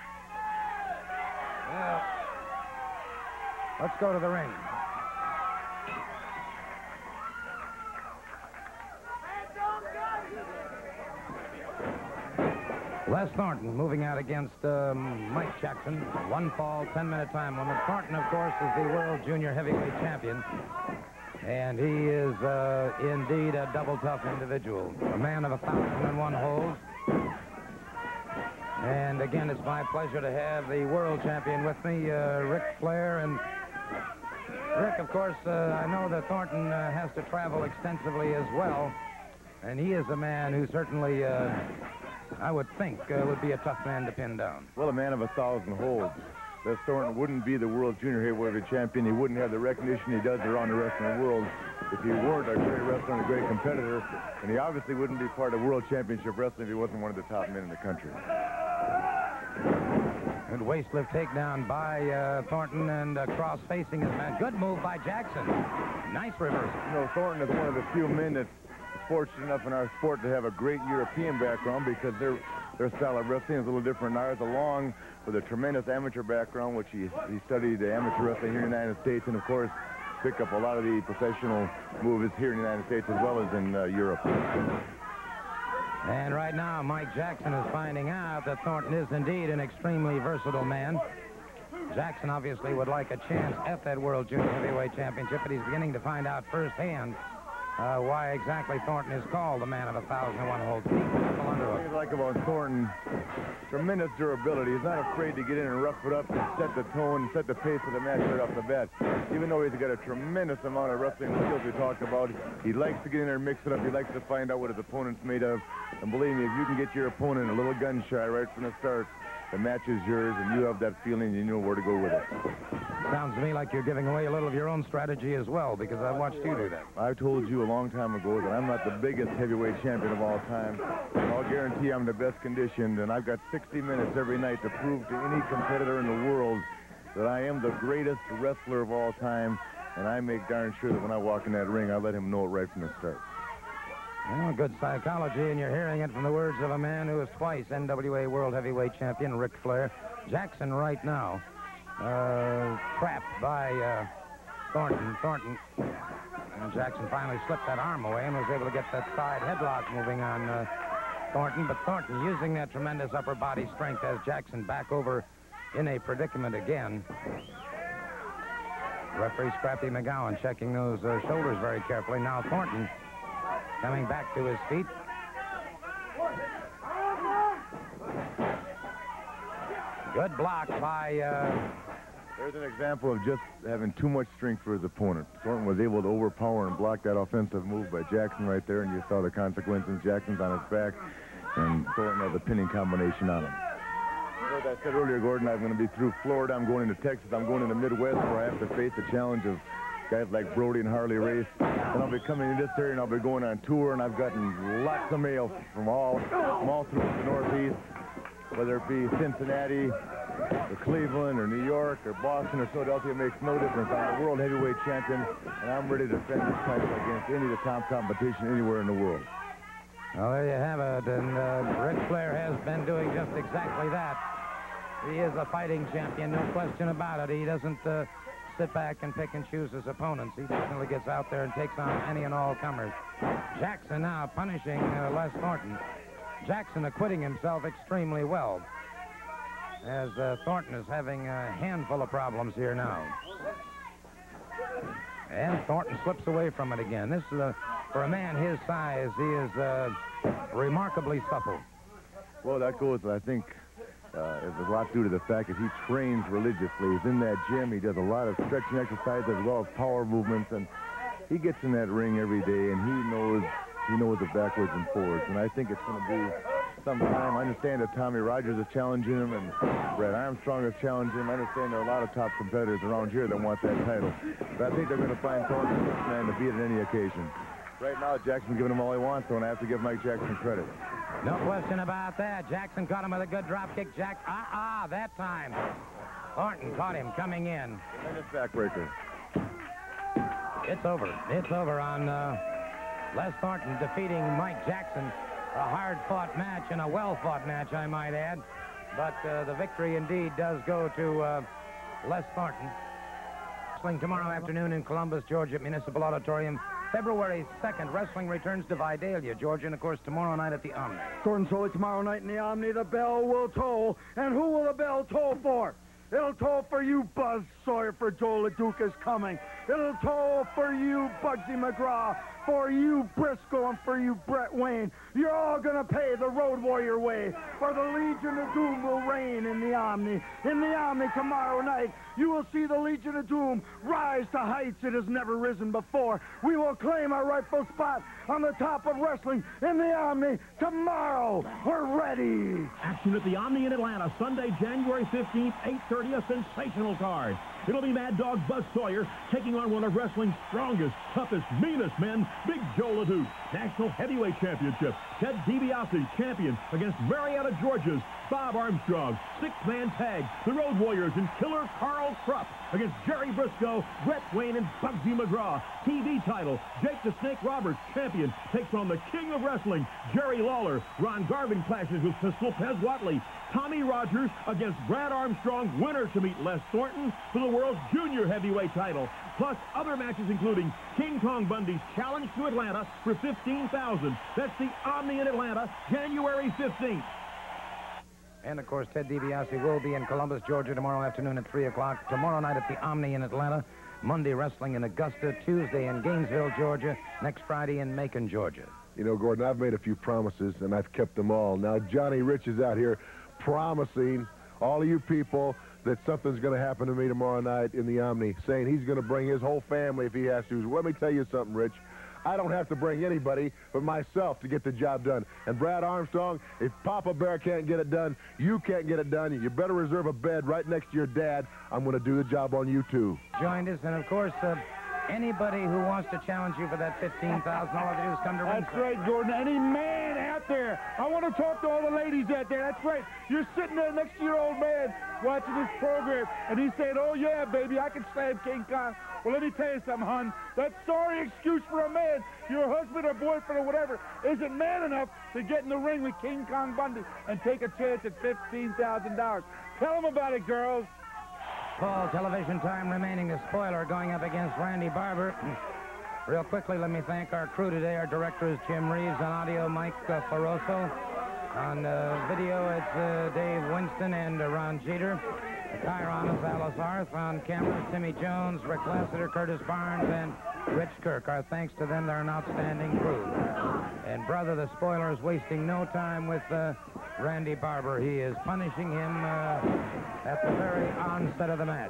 Well, let's go to the ring. Les Thornton moving out against um, Mike Jackson. One fall, ten-minute time limit. Thornton, of course, is the world junior heavyweight champion. And he is uh, indeed a double-tough individual. A man of a thousand and one holds. And again, it's my pleasure to have the world champion with me, uh, Ric Flair. And Rick, of course, uh, I know that Thornton uh, has to travel extensively as well. And he is a man who certainly, uh, I would think, uh, would be a tough man to pin down. Well, a man of a thousand holds. Les Thornton wouldn't be the world junior heavyweight champion. He wouldn't have the recognition he does around the wrestling world if he weren't a great wrestler and a great competitor. And he obviously wouldn't be part of world championship wrestling if he wasn't one of the top men in the country. Good waist lift takedown by uh, Thornton, and uh, cross facing his man. Good move by Jackson. Nice reversal. You know, Thornton is one of the few men that's fortunate enough in our sport to have a great European background, because their their style of wrestling is a little different than ours, along with a tremendous amateur background, which he, he studied amateur wrestling here in the United States, and of course picked up a lot of the professional moves here in the United States as well as in uh, Europe. And right now, Mike Jackson is finding out that Thornton is indeed an extremely versatile man. Jackson obviously would like a chance at that World Junior Heavyweight Championship, but he's beginning to find out firsthand uh, why exactly Thornton is called the man of a thousand and one holds. What I like about Thornton, tremendous durability. He's not afraid to get in and rough it up and set the tone and set the pace of the match right off the bat. Even though he's got a tremendous amount of wrestling skills we talked about, he likes to get in there and mix it up. He likes to find out what his opponent's made of. And believe me, if you can get your opponent a little gun shy right from the start, the match is yours, and you have that feeling, and you know where to go with it. Sounds to me like you're giving away a little of your own strategy as well, because I've watched you do that. I told you a long time ago that I'm not the biggest heavyweight champion of all time. I'll guarantee I'm the best conditioned, and I've got sixty minutes every night to prove to any competitor in the world that I am the greatest wrestler of all time, and I make darn sure that when I walk in that ring, I let him know it right from the start. Well, good psychology, and you're hearing it from the words of a man who is twice N W A World Heavyweight Champion, Ric Flair. Jackson right now, uh, trapped by uh, Thornton. Thornton. And Jackson finally slipped that arm away and was able to get that side headlock moving on uh, Thornton. But Thornton using that tremendous upper body strength has Jackson back over in a predicament again. Referee Scrappy McGowan checking those uh, shoulders very carefully. Now Thornton coming back to his feet. Good block by... Uh... There's an example of just having too much strength for his opponent. Thornton was able to overpower and block that offensive move by Jackson right there, and you saw the consequences. Jackson's on his back, and Thornton has a pinning combination on him. As I said earlier, Gordon, I'm going to be through Florida. I'm going into Texas. I'm going into the Midwest, where I have to face the challenge of guys like Brody and Harley Race. And I'll be coming in this area, and I'll be going on tour, and I've gotten lots of mail from all, from all through the Northeast, whether it be Cincinnati, or Cleveland, or New York, or Boston, or Philadelphia. It makes no difference. I'm a world heavyweight champion, and I'm ready to defend this title against any of the top competition anywhere in the world. Well, there you have it, and uh, Ric Flair has been doing just exactly that. He is a fighting champion, no question about it. He doesn't uh, sit back and pick and choose his opponents. He definitely gets out there and takes on any and all comers. Jackson now punishing uh, Les Thornton. Jackson acquitting himself extremely well, as uh, Thornton is having a handful of problems here now. And Thornton slips away from it again. This is a, for a man his size, he is uh, remarkably supple. Well, that goes, I think, uh, it's a lot due to the fact that he trains religiously. He's in that gym. He does a lot of stretching exercises as well as power movements, and he gets in that ring every day, and he knows he knows it backwards and forwards. And I think it's going to be some time. I understand that Tommy Rogers is challenging him, and Brad Armstrong is challenging him. I understand there are a lot of top competitors around here that want that title. But I think they're going to find Thornton this man to beat at any occasion. Right now, Jackson's giving him all he wants, so I have to give Mike Jackson credit. No question about that. Jackson caught him with a good drop kick. Jack, ah-ah, that time. Thornton caught him coming in. And it's backbreaker. It's over. It's over on uh, Les Thornton defeating Mike Jackson. A hard-fought match and a well-fought match, I might add. But uh, the victory indeed does go to uh, Les Thornton. Wrestling tomorrow afternoon in Columbus, Georgia, Municipal Auditorium. February second, wrestling returns to Vidalia, Georgia, and, of course, tomorrow night at the Omni. Thornton Soley tomorrow night in the Omni. The bell will toll. And who will the bell toll for? It'll toll for you, Buzz Sawyer, for Joe LeDuc is coming. It'll toll for you, Bugsy McGraw, for you, Briscoe, and for you, Brett Wayne. You're all going to pay the Road Warrior way, for the Legion of Doom will reign in the Omni. In the Omni tomorrow night, you will see the Legion of Doom rise to heights it has never risen before. We will claim our rightful spot on the top of wrestling in the Omni tomorrow. We're ready. Action at the Omni in Atlanta, Sunday, January fifteenth, eight thirty, a sensational card. It'll be Mad Dog Buzz Sawyer taking on one of wrestling's strongest, toughest, meanest men, Big Joe LeDuc. National Heavyweight Championship, Ted DiBiase, champion, against Marietta, Georgia's Bob Armstrong. Six-man tag, the Road Warriors and Killer Carl Krupp against Jerry Briscoe, Brett Wayne, and Bugsy McGraw. T V title, Jake the Snake Roberts, champion, takes on the King of Wrestling, Jerry Lawler. Ron Garvin clashes with Pistol Pez Watley. Tommy Rogers against Brad Armstrong, winner to meet Les Thornton for the World's Junior Heavyweight title. Plus other matches including King Kong Bundy's challenge to Atlanta for fifteen thousand dollars. That's the Omni in Atlanta, January fifteenth. And, of course, Ted DiBiase will be in Columbus, Georgia tomorrow afternoon at three o'clock. Tomorrow night at the Omni in Atlanta. Monday wrestling in Augusta. Tuesday in Gainesville, Georgia. Next Friday in Macon, Georgia. You know, Gordon, I've made a few promises, and I've kept them all. Now, Johnny Rich is out here promising all of you people that something's going to happen to me tomorrow night in the Omni, saying he's going to bring his whole family if he has to. Let me tell you something, Rich. I don't have to bring anybody but myself to get the job done. And Brad Armstrong, if Papa Bear can't get it done, you can't get it done. You better reserve a bed right next to your dad. I'm going to do the job on you, too. Joined us, and, of course, uh, anybody who wants to challenge you for that fifteen thousand dollars, all they do is come to That's ringside. right, Gordon. Any man out there. I want to talk to all the ladies out there. That's right. You're sitting there next to your old man watching this program, and he's saying, oh, yeah, baby, I can slam King Kong. Well, let me tell you something, hon. That sorry excuse for a man, your husband or boyfriend or whatever, isn't man enough to get in the ring with King Kong Bundy and take a chance at fifteen thousand dollars. Tell them about it, girls. Full television time remaining. The Spoiler going up against Randy Barber. Real quickly, let me thank our crew today. Our director is Jim Reeves. On audio, Mike uh, Faroso. On uh, video, it's uh, Dave Winston and uh, Ron Jeter. Chiron is Alice Arth. On camera, Timmy Jones, Rick Lassiter, Curtis Barnes, and Rich Kirk. Our thanks to them. They're an outstanding crew. And brother, the Spoiler is wasting no time with uh, Randy Barber. He is punishing him uh, at the very onset of the match.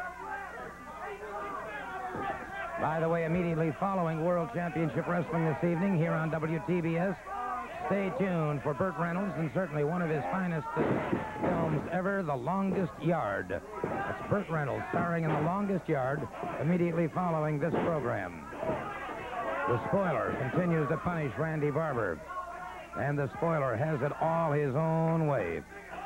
By the way, immediately following World Championship Wrestling this evening here on W T B S, stay tuned for Burt Reynolds and certainly one of his finest uh, films ever, The Longest Yard. That's Burt Reynolds starring in The Longest Yard immediately following this program. The Spoiler continues to punish Randy Barber. And the Spoiler has it all his own way.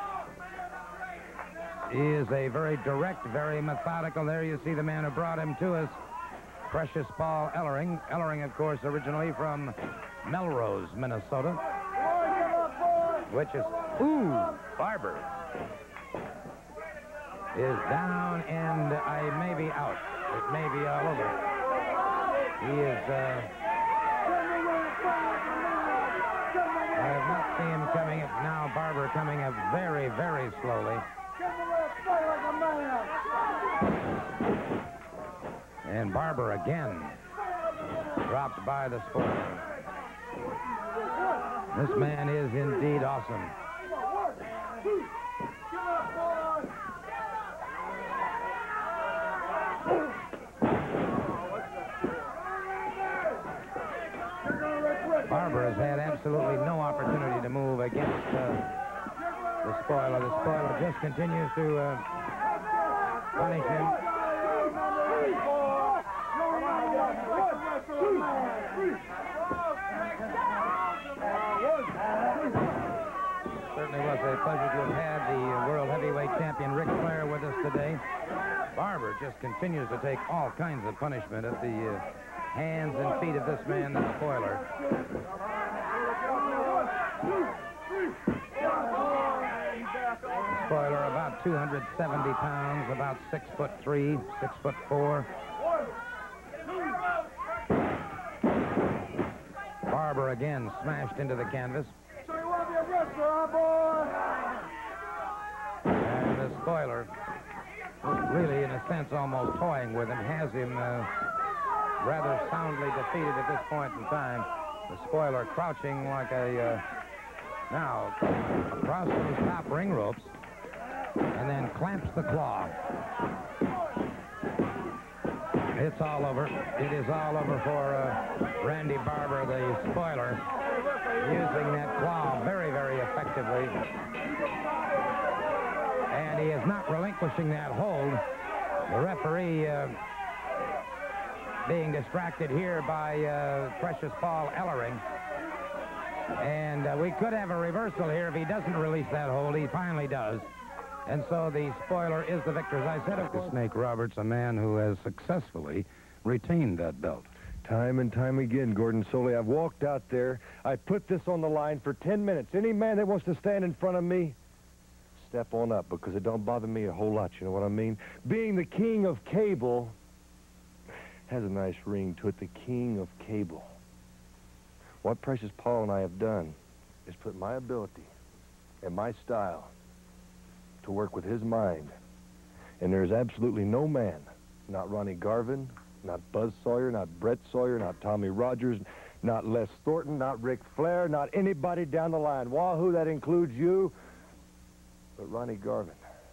He is a very direct, very methodical. There you see the man who brought him to us, Precious Paul Ellering. Ellering, of course, originally from Melrose, Minnesota. Which is, ooh, Barber is down and I may be out. It may be all over. He is, uh, I have not seen him coming up now. Barber coming up very, very slowly. And Barber again dropped by the Spoiler. This man is indeed awesome. Barber has had absolutely no opportunity to move against uh, spoiler. The spoiler just continues to uh, punish him. Certainly was a pleasure to have had the world heavyweight champion Ric Flair with us today. Barber just continues to take all kinds of punishment at the uh, hands and feet of this man, the spoiler. Spoiler, about two hundred seventy pounds, about six foot three, six foot four. Barber again smashed into the canvas. And the spoiler, really in a sense almost toying with him, has him uh, rather soundly defeated at this point in time. The spoiler crouching like a, uh, now, across those top ring ropes, and then clamps the claw. It's all over. It is all over for uh, Randy Barber, the spoiler, using that claw very, very effectively. And he is not relinquishing that hold. The referee uh, being distracted here by uh, Precious Paul Ellering. And uh, we could have a reversal here if he doesn't release that hold. He finally does. And so the spoiler is the victor. As I said, of course, Snake Roberts, a man who has successfully retained that belt. Time and time again, Gordon Solie, I've walked out there. I put this on the line for ten minutes. Any man that wants to stand in front of me, step on up, because it don't bother me a whole lot, you know what I mean? Being the king of cable has a nice ring to it, the king of cable. What Precious Paul and I have done is put my ability and my style to work with his mind. And there's absolutely no man, not Ronnie Garvin, not Buzz Sawyer, not Brett Sawyer, not Tommy Rogers, not Les Thornton, not Ric Flair, not anybody down the line. Wahoo, that includes you. But Ronnie Garvin,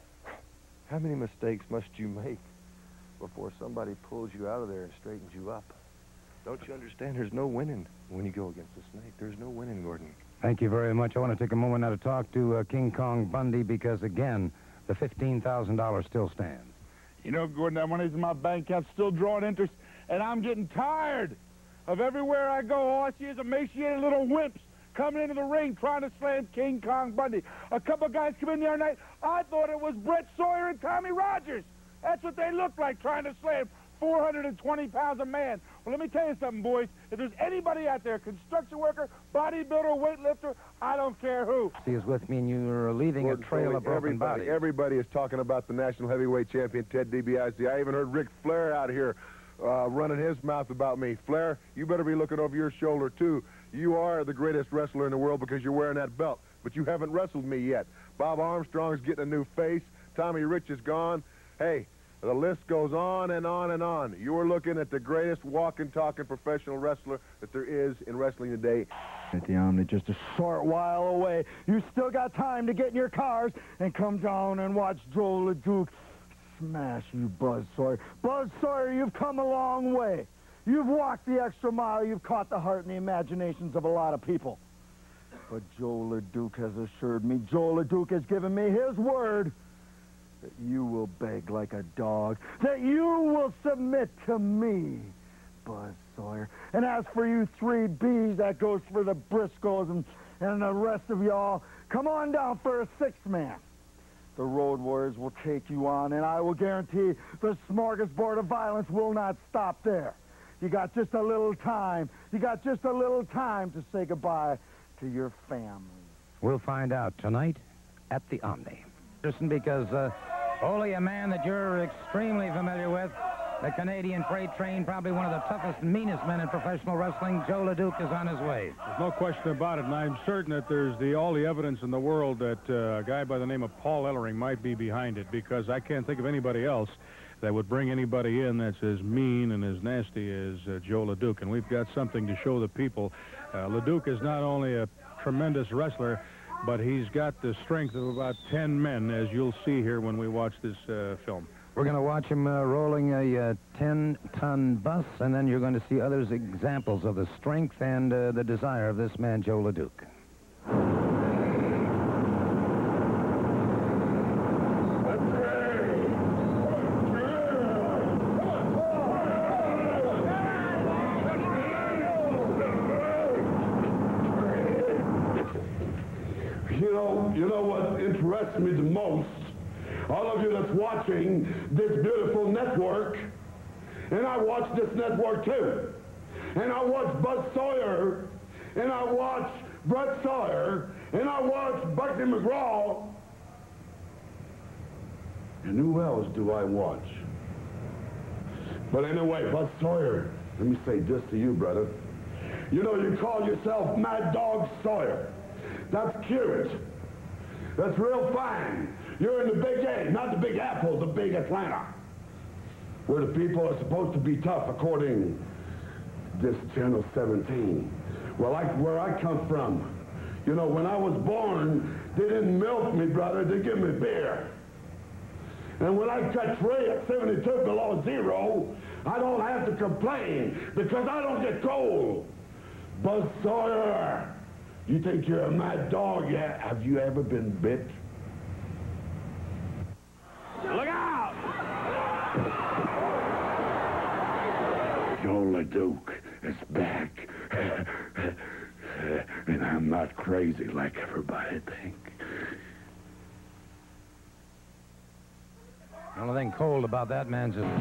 how many mistakes must you make before somebody pulls you out of there and straightens you up? Don't you understand? There's no winning when you go against the Snake. There's no winning, Gordon. Thank you very much. I want to take a moment now to talk to uh, King Kong Bundy because, again, the fifteen thousand dollars still stands. You know, Gordon, that money's in my bank account, still drawing interest, and I'm getting tired of everywhere I go. All I see is emaciated little wimps coming into the ring trying to slam King Kong Bundy. A couple guys come in the other night. I thought it was Brett Sawyer and Tommy Rogers. That's what they looked like, trying to slam four hundred twenty pounds a man. Well, let me tell you something, boys. If there's anybody out there, construction worker, bodybuilder, weightlifter, I don't care who. He is with me, and you're leaving Gordon a trail Solie, of broken everybody, bodies. Everybody is talking about the national heavyweight champion, Ted DiBiase. I even heard Ric Flair out here uh, running his mouth about me. Flair, you better be looking over your shoulder, too. You are the greatest wrestler in the world because you're wearing that belt, but you haven't wrestled me yet. Bob Armstrong's getting a new face. Tommy Rich is gone. Hey, the list goes on and on and on. You are looking at the greatest walking, talking professional wrestler that there is in wrestling today. At the Omni, just a short while away. You still got time to get in your cars and come down and watch Joe LeDuc smash you, Buzz Sawyer. Buzz Sawyer, you've come a long way. You've walked the extra mile. You've caught the heart and the imaginations of a lot of people. But Joe LeDuc has assured me, Joe LeDuc has given me his word that you will beg like a dog, that you will submit to me, Buzz Sawyer. And as for you three B's, that goes for the Briscoes and, and the rest of y'all, come on down for a sixth man. The Road Warriors will take you on, and I will guarantee the smorgasbord of violence will not stop there. You got just a little time. You got just a little time to say goodbye to your family. We'll find out tonight at the Omni. Because uh, only a man that you're extremely familiar with, the Canadian Freight Train, probably one of the toughest, meanest men in professional wrestling, Joe LeDuc, is on his way. There's no question about it, and I'm certain that there's the all the evidence in the world that uh, a guy by the name of Paul Ellering might be behind it, because I can't think of anybody else that would bring anybody in that's as mean and as nasty as uh, Joe LeDuc, and we've got something to show the people. Uh, LeDuc is not only a tremendous wrestler, but he's got the strength of about ten men, as you'll see here when we watch this uh, film. We're going to watch him uh, rolling a ten-ton uh, bus, and then you're going to see other examples of the strength and uh, the desire of this man, Joe LeDuc. You know, you know what interests me the most? All of you that's watching this beautiful network, and I watch this network too. And I watch Buzz Sawyer, and I watch Brett Sawyer, and I watch Bucky McGraw. And who else do I watch? But anyway, Buzz Sawyer, let me say this to you, brother. You know, you call yourself Mad Dog Sawyer. That's cute. That's real fine. You're in the Big A, not the Big Apple, the Big Atlanta, where the people are supposed to be tough, according to this Channel seventeen. Well, I, where I come from, you know, when I was born, they didn't milk me, brother. They give me beer. And when I cut free at seventy-two below zero, I don't have to complain because I don't get cold. Buzz Sawyer, you think you're a mad dog yet? Have you ever been bit? Look out! Joe LeDuc is back. And I'm not crazy like everybody thinks. The only thing cold about that man's just...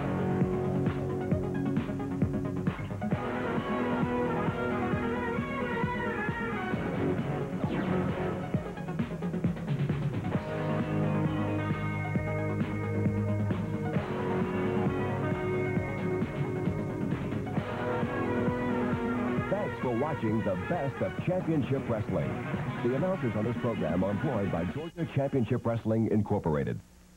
Thanks for watching the best of Championship Wrestling. The announcers on this program are employed by Georgia Championship Wrestling, Incorporated.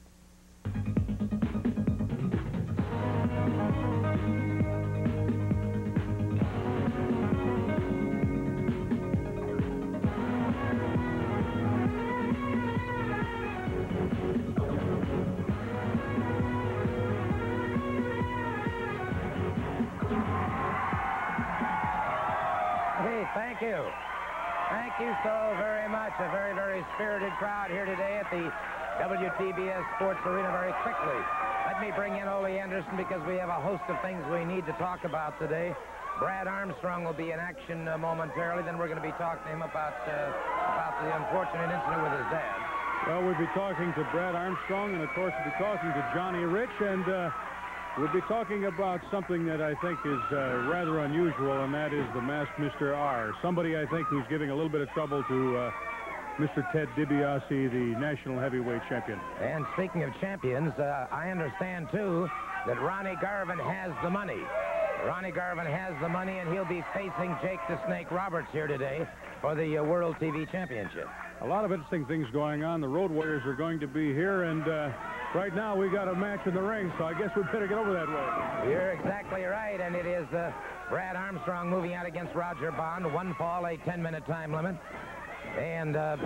Thank you. Thank you so very much. A very, very spirited crowd here today at the W T B S Sports Arena. Very quickly, let me bring in Ole Anderson because we have a host of things we need to talk about today. Brad Armstrong will be in action uh, momentarily. Then we're going to be talking to him about, uh, about the unfortunate incident with his dad. Well, we'll be talking to Brad Armstrong, and of course we'll be talking to Johnny Rich, and uh, we'll be talking about something that I think is uh, rather unusual, and that is the masked Mister R. Somebody, I think, who's giving a little bit of trouble to uh, Mister Ted DiBiase, the national heavyweight champion. And speaking of champions, uh, I understand, too, that Ronnie Garvin has the money. Ronnie Garvin has the money, and he'll be facing Jake the Snake Roberts here today for the uh, World T V Championship. A lot of interesting things going on. The Road Warriors are going to be here, and uh, right now we got a match in the ring, so I guess we better get over that way. You're exactly right, and it is uh, Brad Armstrong moving out against Roger Bond. One fall, a ten-minute time limit. And uh,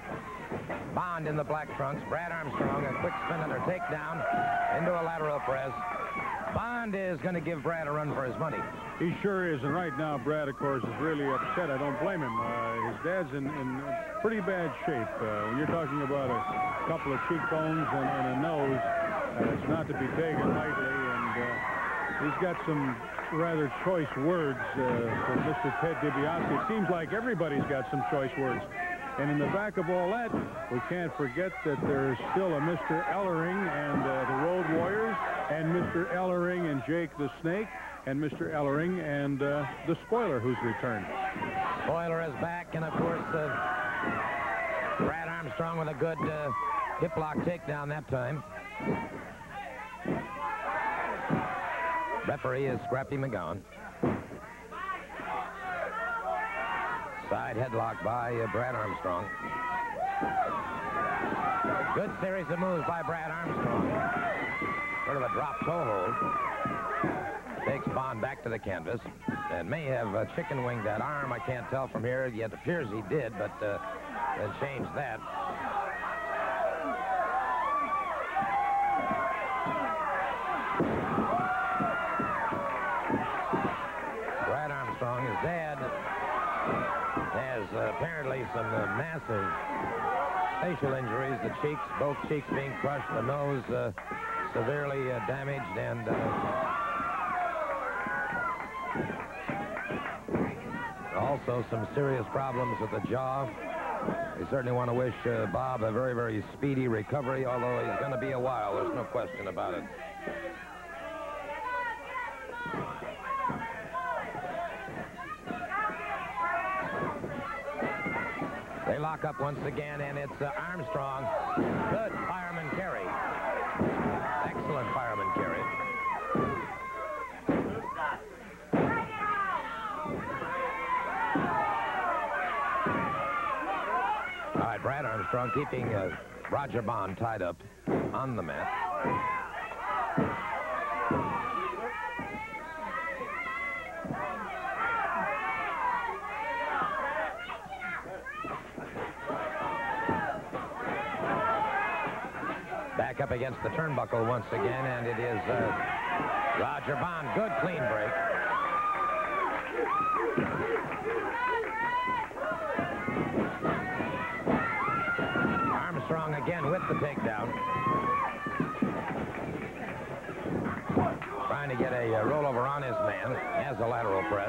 Bond in the black trunks. Brad Armstrong, a quick spin under takedown into a lateral press. Bond is going to give Brad a run for his money. He sure is, and right now Brad, of course, is really upset. I don't blame him. Uh, his dad's in, in pretty bad shape. Uh, when you're talking about a couple of cheekbones and, and a nose, uh, it's not to be taken lightly, and uh, he's got some rather choice words uh, from Mister Ted DiBiase. It seems like everybody's got some choice words. And in the back of all that, we can't forget that there's still a Mister Ellering and uh, the Road Warriors, and Mister Ellering and Jake the Snake, and Mister Ellering and uh, the Spoiler, who's returned. Spoiler is back, and of course, uh, Brad Armstrong with a good uh, hip lock takedown that time. Referee is Scrappy McGowan. Side headlock by uh, Brad Armstrong. Good series of moves by Brad Armstrong. Sort of a drop toe hold. Takes Bond back to the canvas and may have uh, chicken winged that arm. I can't tell from here. Yet it appears he did, but uh, they'll change that. Brad Armstrong, his dad, has uh, apparently some uh, massive facial injuries. The cheeks, both cheeks being crushed, the nose uh, severely uh, damaged, and uh, also some serious problems with the jaw. We certainly want to wish uh, Bob a very, very speedy recovery, although he's going to be a while. There's no question about it. They lock up once again, and it's uh, Armstrong. Good fireman carry. Excellent fireman carry. All right, Brad Armstrong keeping uh, Roger Bond tied up on the mat. Back up against the turnbuckle once again, and it is uh, Roger Bond. Good clean break. Armstrong again with the takedown. Trying to get a uh, rollover on his man as a lateral press.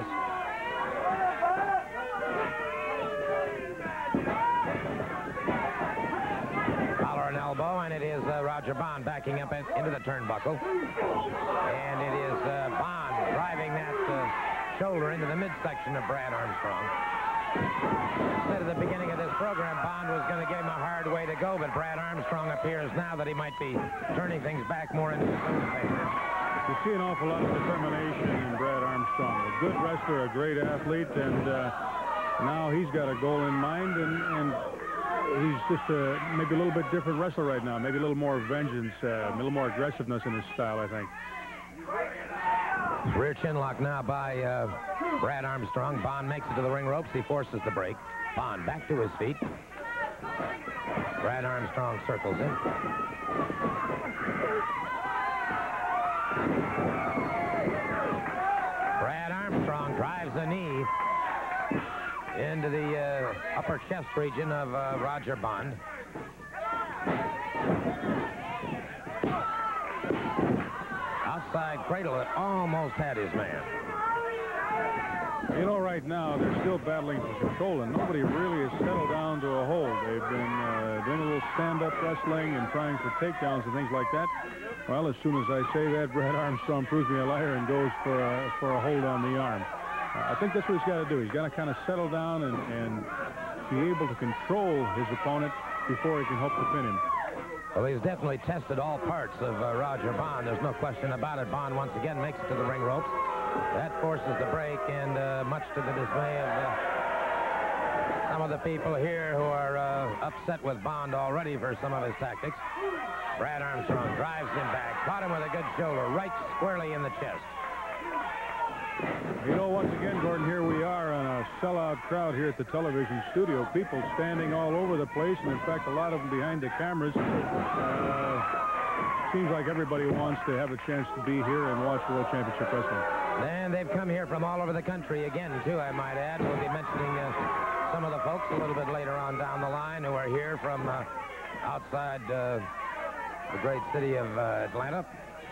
Collar and elbow, and it is uh, Roger Bond backing up in, into the turnbuckle. And it is uh, Bond driving that uh, shoulder into the midsection of Brad Armstrong. Said at the beginning of this program, Bond was going to give him a hard way to go, but Brad Armstrong appears now that he might be turning things back more into his own favor. You see an awful lot of determination in Brad Armstrong. A good wrestler, a great athlete, and uh, now he's got a goal in mind, and, and he's just a, maybe a little bit different wrestler right now. Maybe a little more vengeance, uh, a little more aggressiveness in his style, I think. Rear chin lock now by uh, Brad Armstrong. Bond makes it to the ring ropes. He forces the break. Bond back to his feet. Brad Armstrong circles in. Brad Armstrong drives a knee into the uh, upper chest region of uh, Roger Bond. Outside cradle that almost had his man. You know, right now, they're still battling for control, and nobody really has settled down to a hold. They've been uh, doing a little stand-up wrestling and trying for takedowns and things like that. Well, as soon as I say that, Brad Armstrong proves me a liar and goes for a, for a hold on the arm. Uh, I think that's what he's got to do. He's got to kind of settle down and, and be able to control his opponent before he can hope to pin him. Well, he's definitely tested all parts of uh, Roger Bond. There's no question about it. Bond once again makes it to the ring ropes. That forces the break, and uh, much to the dismay of uh, some of the people here who are uh, upset with Bond already for some of his tactics. Brad Armstrong drives him back, caught him with a good shoulder, right squarely in the chest. You know, once again, Gordon, here we are on a sellout crowd here at the television studio. People standing all over the place, and in fact, a lot of them behind the cameras. Uh, seems like everybody wants to have a chance to be here and watch World Championship Wrestling. And they've come here from all over the country again, too, I might add. We'll be mentioning uh, some of the folks a little bit later on down the line who are here from uh, outside uh, the great city of uh, Atlanta.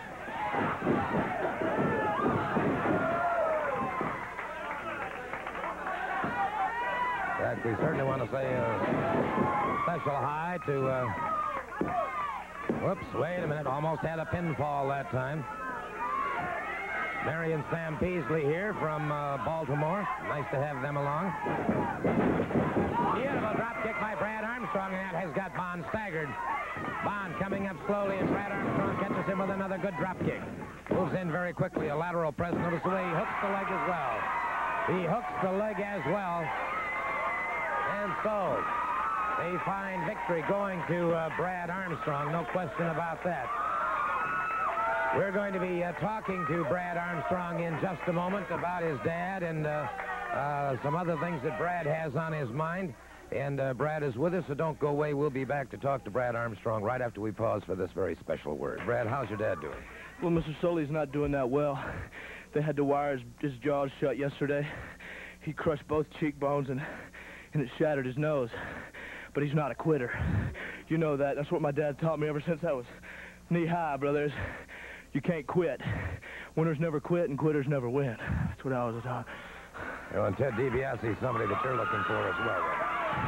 We certainly want to say a special hi to, uh, whoops, wait a minute, almost had a pinfall that time. Mary and Sam Peasley here from uh, Baltimore. Nice to have them along. Beautiful drop kick by Brad Armstrong, and that has got Bond staggered. Bond coming up slowly, and Brad Armstrong catches him with another good drop kick. Moves in very quickly, a lateral press. Notice the way he hooks the leg as well. He hooks the leg as well. And so, they find victory going to uh, Brad Armstrong, no question about that. We're going to be uh, talking to Brad Armstrong in just a moment about his dad and uh, uh, some other things that Brad has on his mind. And uh, Brad is with us, so don't go away. We'll be back to talk to Brad Armstrong right after we pause for this very special word. Brad, how's your dad doing? Well, Mister Sully's not doing that well. They had to wire his, his jaws shut yesterday. He crushed both cheekbones and... and it shattered his nose. But he's not a quitter. You know that. That's what my dad taught me ever since I was knee-high, brothers. You can't quit. Winners never quit, and quitters never win. That's what I was taught. Well, and Ted DiBiase is somebody that you're looking for as well.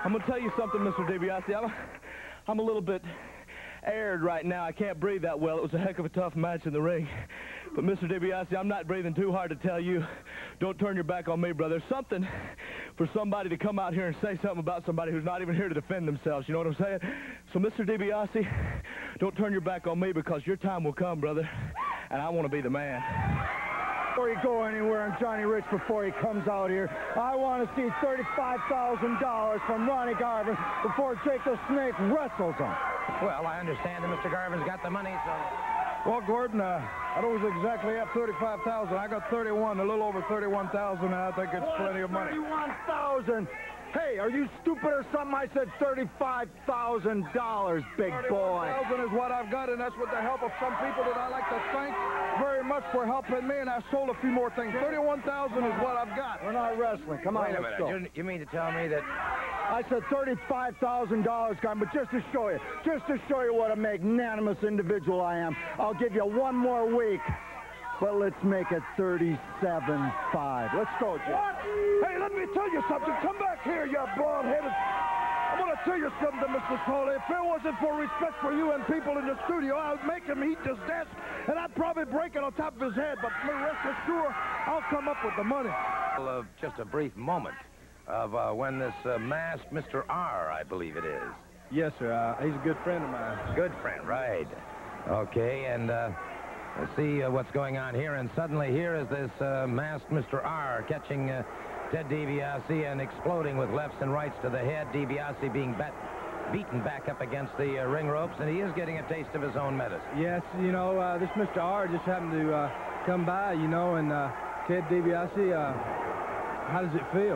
I'm going to tell you something, Mister DiBiase. I'm, I'm a little bit aired right now. I can't breathe that well. It was a heck of a tough match in the ring. But, Mister DiBiase, I'm not breathing too hard to tell you, don't turn your back on me, brother. Something for somebody to come out here and say something about somebody who's not even here to defend themselves. You know what I'm saying? So, Mister DiBiase, don't turn your back on me because your time will come, brother, and I want to be the man. Before you go anywhere on Johnny Rich before he comes out here, I want to see thirty-five thousand dollars from Ronnie Garvin before Jake the Snake wrestles him. Well, I understand that Mister Garvin's got the money, so... Well, Gordon, uh, I don't exactly have thirty-five thousand. I got thirty-one, a little over thirty-one thousand, and I think it's plenty of money. thirty-one thousand. Hey, are you stupid or something? I said thirty-five thousand dollars, big boy. thirty-one thousand is what I've got, and that's with the help of some people that I like to thank very much for helping me, and I sold a few more things. thirty-one thousand is what I've got. We're not wrestling. Come on, Wait a let's minute. go. You, you mean to tell me that... I said thirty-five thousand dollars, Garvin, but just to show you, just to show you what a magnanimous individual I am, I'll give you one more week. But let's make it thirty-seven five. Let's go, Jim. Hey, let me tell you something. Come back here, you broad-headed... I'm going to tell you something, Mister Foley. If it wasn't for respect for you and people in the studio, I'd make him eat this desk, and I'd probably break it on top of his head. But rest assured, I'll come up with the money. Well, uh, just a brief moment of uh, when this uh, masked Mister R, I believe it is. Yes, sir. Uh, he's a good friend of mine. Good friend, right. Okay, and uh, let's see uh, what's going on here. And suddenly here is this uh, masked Mister R catching uh, Ted DiBiase and exploding with lefts and rights to the head. DiBiase being bat beaten back up against the uh, ring ropes, and he is getting a taste of his own medicine. Yes, you know, uh, this Mister R just happened to uh, come by, you know, and uh, Ted DiBiase, uh, how does it feel?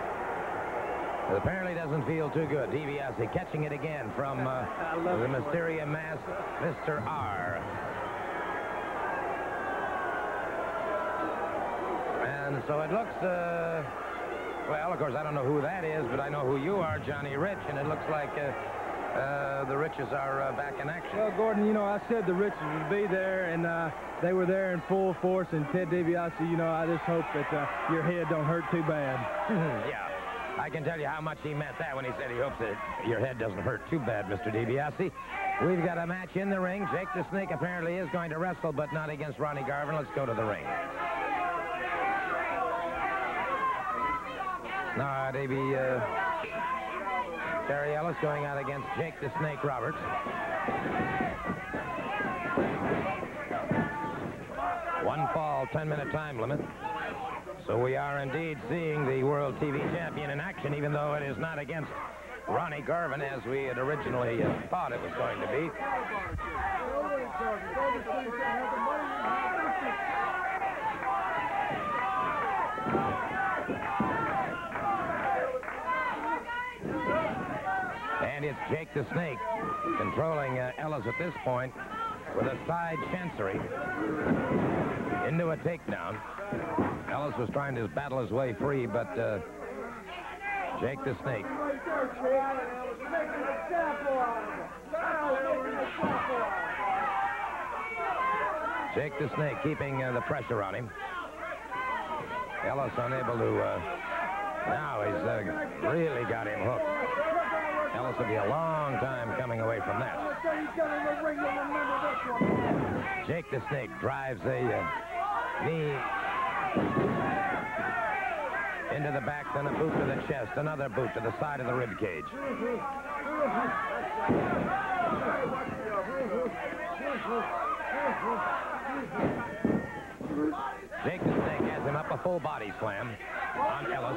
It apparently doesn't feel too good. DiBiase catching it again from uh, the Mysteria mask, Mister R. And so it looks, uh, well, of course, I don't know who that is, but I know who you are, Johnny Rich, and it looks like uh, uh, the Riches are uh, back in action. Well, Gordon, you know, I said the Riches would be there, and uh, they were there in full force, and Ted DiBiase, you know, I just hope that uh, your head don't hurt too bad. Yeah. I can tell you how much he meant that when he said he hopes that your head doesn't hurt too bad, Mister DiBiase. We've got a match in the ring. Jake the Snake apparently is going to wrestle, but not against Ronnie Garvin. Let's go to the ring. All right, A B, uh, Terry Ellis going out against Jake the Snake Roberts. One fall, ten-minute time limit. So we are indeed seeing the World T V Champion in action, even though it is not against Ronnie Garvin as we had originally uh, thought it was going to be. And it's Jake the Snake controlling uh, Ellis at this point with a side chancery into a takedown. Ellis was trying to battle his way free, but uh, Jake the Snake. Jake the Snake keeping uh, the pressure on him. Ellis unable to, uh, now he's uh, really got him hooked. Ellis will be a long time coming away from that. Jake the Snake drives a uh, knee into the back, then a boot to the chest, another boot to the side of the rib cage. Jake the Snake has him up a full body slam on Ellis.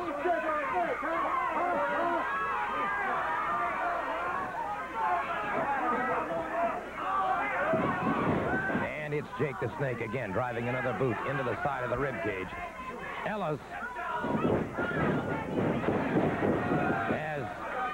And it's Jake the Snake again, driving another boot into the side of the rib cage. Ellis has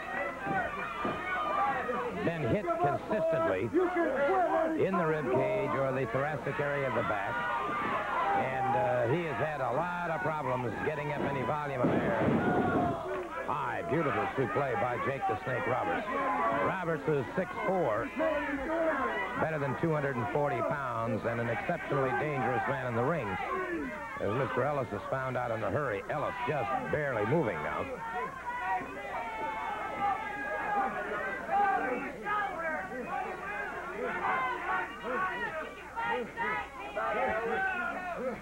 been hit consistently in the rib cage or the thoracic area of the back. And uh, he has had a lot of problems getting up any volume of air. High, beautiful suplex by Jake the Snake Roberts. Roberts is six foot four, better than two hundred forty pounds, and an exceptionally dangerous man in the ring. As Mister Ellis has found out in a hurry, Ellis just barely moving now.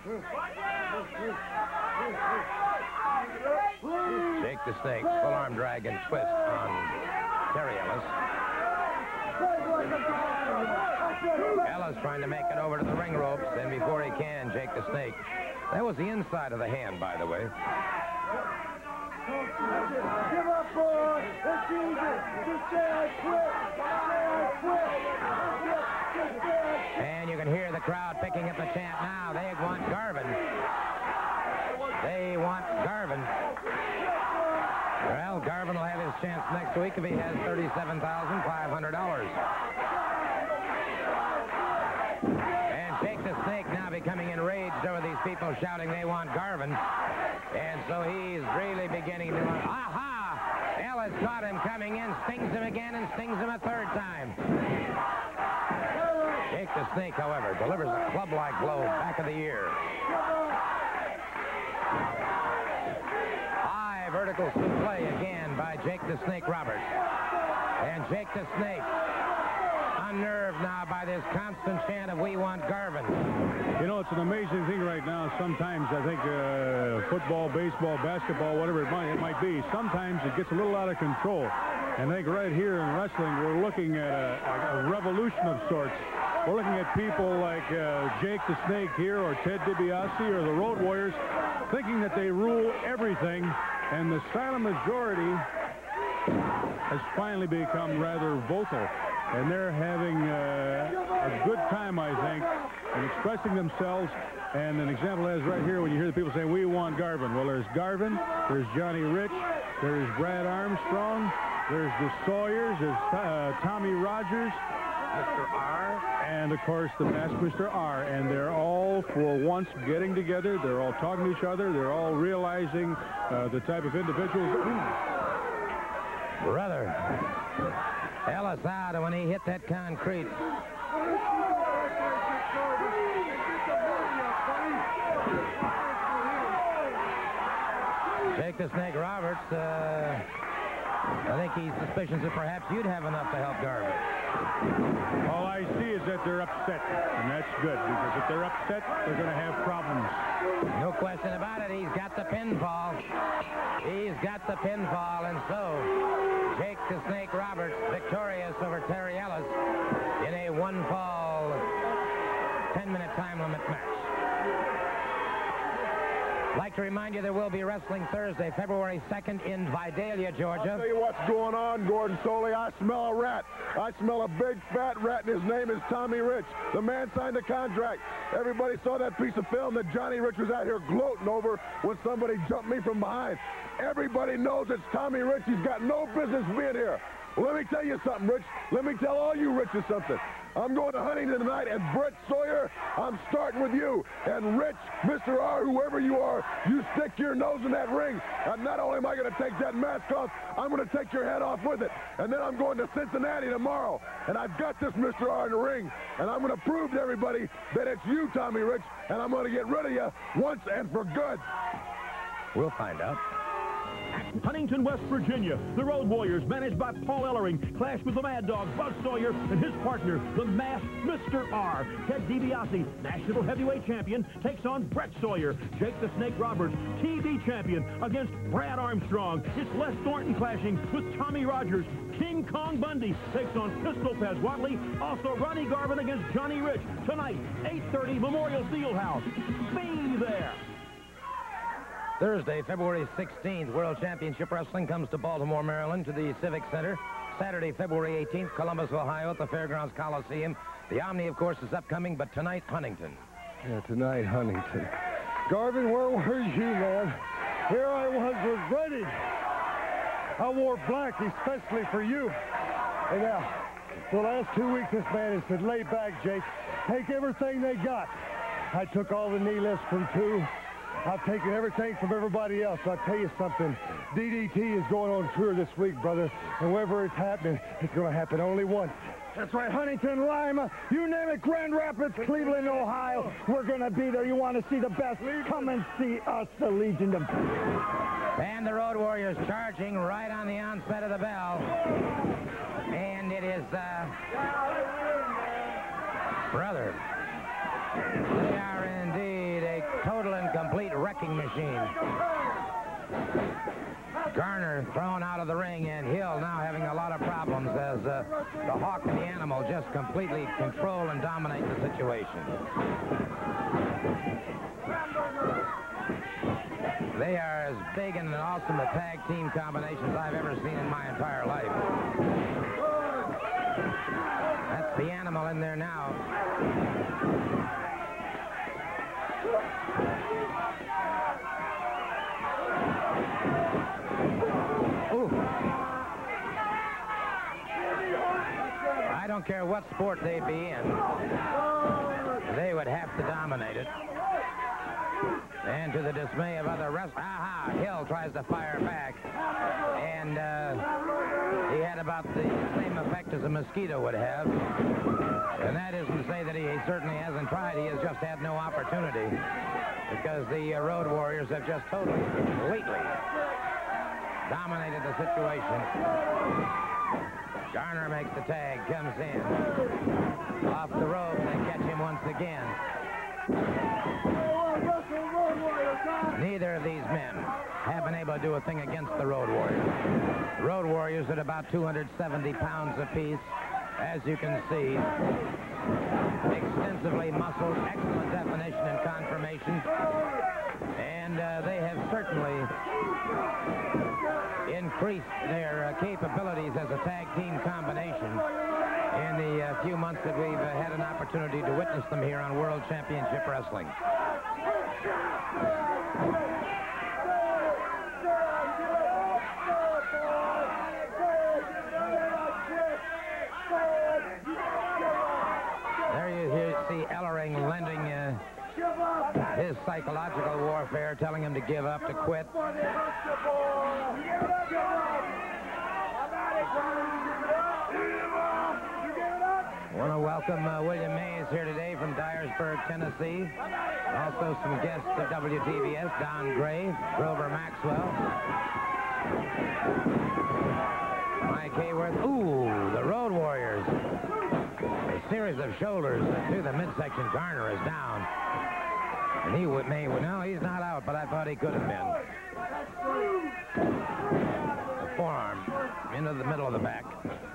Jake the Snake, full arm drag and twist on Terry Ellis. Ellis trying to make it over to the ring ropes, and before he can, Jake the Snake. That was the inside of the hand, by the way. Give up, boy. It's easy. Just say I quit. Say I quit. Just say I quit. And you can hear the crowd picking up the chant now. They want Garvin. They want Garvin. Well, Garvin will have his chance next week if he has thirty-seven thousand five hundred dollars. And Jake the Snake now becoming enraged over these people shouting they want Garvin. And so he's really beginning to... Aha! Ellis caught him coming in, stings him again, and stings him a third time. Jake the Snake, however, delivers a club-like blow back of the ear. High vertical souffle again by Jake the Snake Roberts. And Jake the Snake, unnerved now by this constant chant of "We want Garvin." You know, it's an amazing thing right now. Sometimes I think uh, football, baseball, basketball, whatever it might, it might be, sometimes it gets a little out of control. And I think right here in wrestling, we're looking at a, a revolution of sorts. We're looking at people like uh, Jake the Snake here, or Ted DiBiase, or the Road Warriors, thinking that they rule everything, and the silent majority has finally become rather vocal. And they're having uh, a good time, I think, in expressing themselves. And an example is right here when you hear the people saying, "We want Garvin." Well, there's Garvin, there's Johnny Rich, there's Brad Armstrong, there's the Sawyers, there's uh, Tommy Rogers, Mister R, and, of course, the masked Mister R. And they're all, for once, getting together. They're all talking to each other. They're all realizing uh, the type of individuals. Brother. Ellis out, and when he hit that concrete. Jake the Snake Roberts, uh, I think he's suspicious that perhaps you'd have enough to help Garvin. All I see is that they're upset, and that's good, because if they're upset, they're going to have problems. No question about it. He's got the pinfall. He's got the pinfall, and so Jake the Snake Roberts victorious over Terry Ellis in a one-fall, ten-minute time limit match. I'd like to remind you there will be wrestling Thursday, February second in Vidalia, Georgia. I'll tell you what's going on, Gordon Soley. I smell a rat. I smell a big, fat rat, and his name is Tommy Rich. The man signed a contract. Everybody saw that piece of film that Johnny Rich was out here gloating over when somebody jumped me from behind. Everybody knows it's Tommy Rich. He's got no business being here. Well, let me tell you something, Rich. Let me tell all you Riches something. I'm going to Huntington tonight, and Brett Sawyer, I'm starting with you. And Rich, Mister R, whoever you are, you stick your nose in that ring. And not only am I going to take that mask off, I'm going to take your head off with it. And then I'm going to Cincinnati tomorrow. And I've got this Mister R in the ring. And I'm going to prove to everybody that it's you, Tommy Rich. And I'm going to get rid of you once and for good. We'll find out. Huntington, West Virginia, the Road Warriors, managed by Paul Ellering, clash with the Mad Dog, Buzz Sawyer, and his partner, the masked Mister R. Ted DiBiase, national heavyweight champion, takes on Brett Sawyer. Jake the Snake Roberts, T V champion, against Brad Armstrong. It's Les Thornton clashing with Tommy Rogers. King Kong Bundy takes on Pistol Pez Watley. Also, Ronnie Garvin against Johnny Rich. Tonight, eight thirty, Memorial Fieldhouse. Be there. Thursday, February sixteenth, World Championship Wrestling comes to Baltimore, Maryland, to the Civic Center. Saturday, February eighteenth, Columbus, Ohio, at the Fairgrounds Coliseum. The Omni, of course, is upcoming, but tonight, Huntington. Yeah, tonight, Huntington. Garvin, where were you, man? Here I was with ready. I wore black especially for you. And now, for the last two weeks, this man has said, lay back, Jake. Take everything they got. I took all the knee lifts from two. I've taken everything from everybody else. I'll tell you something. D D T is going on tour this week, brother. And wherever it's happening, it's going to happen only once. That's right, Huntington, Lima, you name it, Grand Rapids, Cleveland, Ohio. We're going to be there. You want to see the best? Come and see us, the Legion of... And the Road Warriors charging right on the onset of the bell. And it is, uh... brother, they are indeed a wrecking machine. Garner thrown out of the ring, and Hill now having a lot of problems as uh, the Hawk and the Animal just completely control and dominate the situation. They are as big and awesome a tag team combinations I've ever seen in my entire life. That's the Animal in there now. Ooh. I don't care what sport they be in, they would have to dominate it. And to the dismay of other wrestlers, aha, Hill tries to fire back. And uh, he had about the same effect as a mosquito would have. And that isn't to say that he certainly hasn't tried. He has just had no opportunity. Because the uh, Road Warriors have just totally, completely dominated the situation. Garner makes the tag, comes in. Off the rope, they catch him once again. Neither of these men have been able to do a thing against the Road Warriors. Road Warriors at about two hundred seventy pounds apiece, as you can see. Extensively muscled, excellent definition and conformation. And uh, they have certainly increased their uh, capabilities as a tag team combination in the uh, few months that we've uh, had an opportunity to witness them here on World Championship Wrestling. There you hear, see Ellering lending uh, his psychological warfare, telling him to give up, to quit. I want to welcome uh, William Mays here today from Dyersburg, Tennessee. Also some guests of W T B S, Don Gray, Grover Maxwell, Mike Hayworth. Ooh, the Road Warriors. A series of shoulders to the midsection. Garner is down. And he would, may, no, he's not out, but I thought he could have been. The forearm into the middle of the back.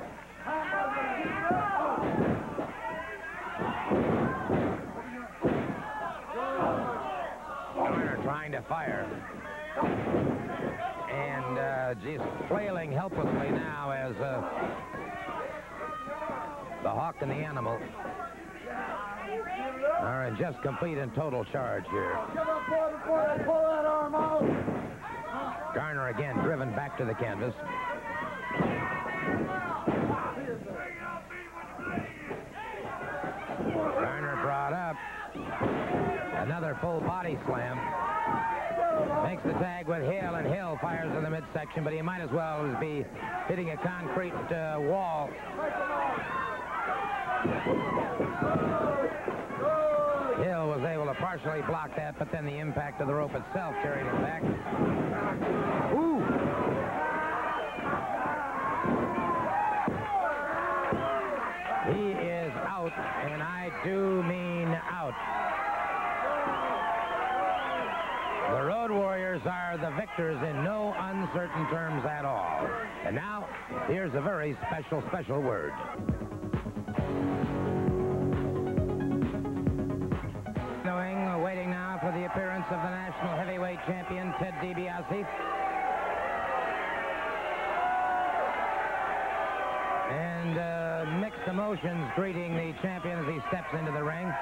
Garner trying to fire. And uh, just flailing helplessly now as uh, the Hawk and the Animal are in just complete and total charge here. Garner again driven back to the canvas. Garner brought up. Another full body slam. Makes the tag with Hill, and Hill fires in the midsection, but he might as well be hitting a concrete uh, wall. Hill was able to partially block that, but then the impact of the rope itself carried him back. Ooh! He is out, and I do mean out. The Road Warriors are the victors in no uncertain terms at all. And now, here's a very special, special word. Waiting now for the appearance of the national heavyweight champion, Ted DiBiase. And uh, mixed emotions greeting the champion as he steps into the ring.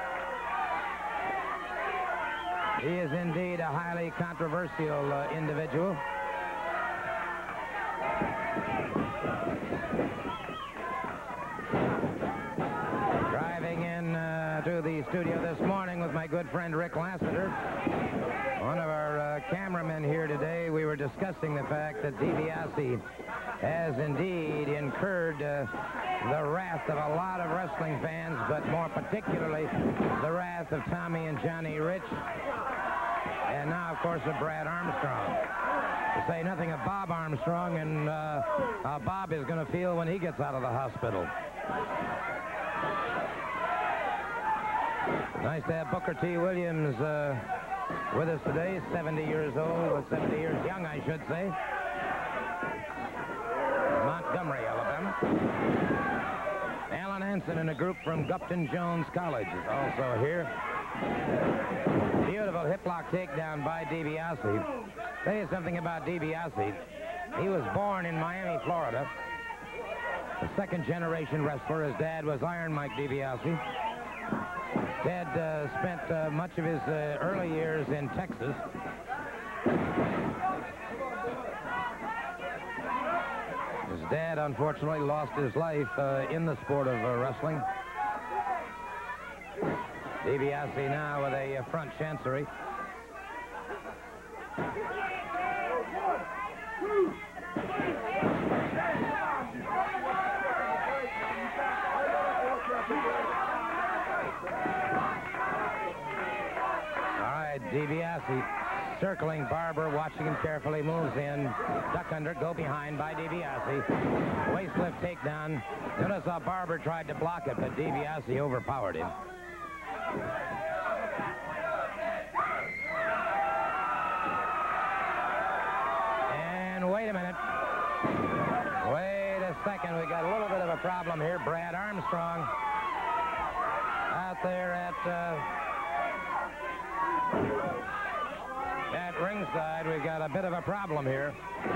He is indeed a highly controversial uh, individual. Driving in uh, to the studio this morning with my good friend Rick Lassiter, one of our uh, cameramen here today, we were discussing the fact that DiBiase has indeed incurred uh, the wrath of a lot of wrestling fans, but more particularly the wrath of Tommy and Johnny Rich, and now, of course, of Brad Armstrong. To say nothing of Bob Armstrong and uh, how Bob is going to feel when he gets out of the hospital. Nice to have Booker T. Williams uh, with us today, seventy years old, or seventy years young, I should say. Montgomery, Alabama. Alan Hansen and a group from Gupton Jones College is also here. Beautiful hip lock takedown by DiBiase. Tell you something about DiBiase. He was born in Miami, Florida. A second-generation wrestler. His dad was Iron Mike DiBiase. Dad uh, spent uh, much of his uh, early years in Texas. His dad, unfortunately, lost his life uh, in the sport of uh, wrestling. DiBiase now with a uh, front chancery. DiBiase circling Barber, watching him carefully, moves in, duck under, go behind by DiBiase. Waist lift takedown. Notice how Barber tried to block it, but DiBiase overpowered him. And wait a minute. Wait a second. We got a little bit of a problem here. Brad Armstrong out there at... Uh, At ringside, we've got a bit of a problem here.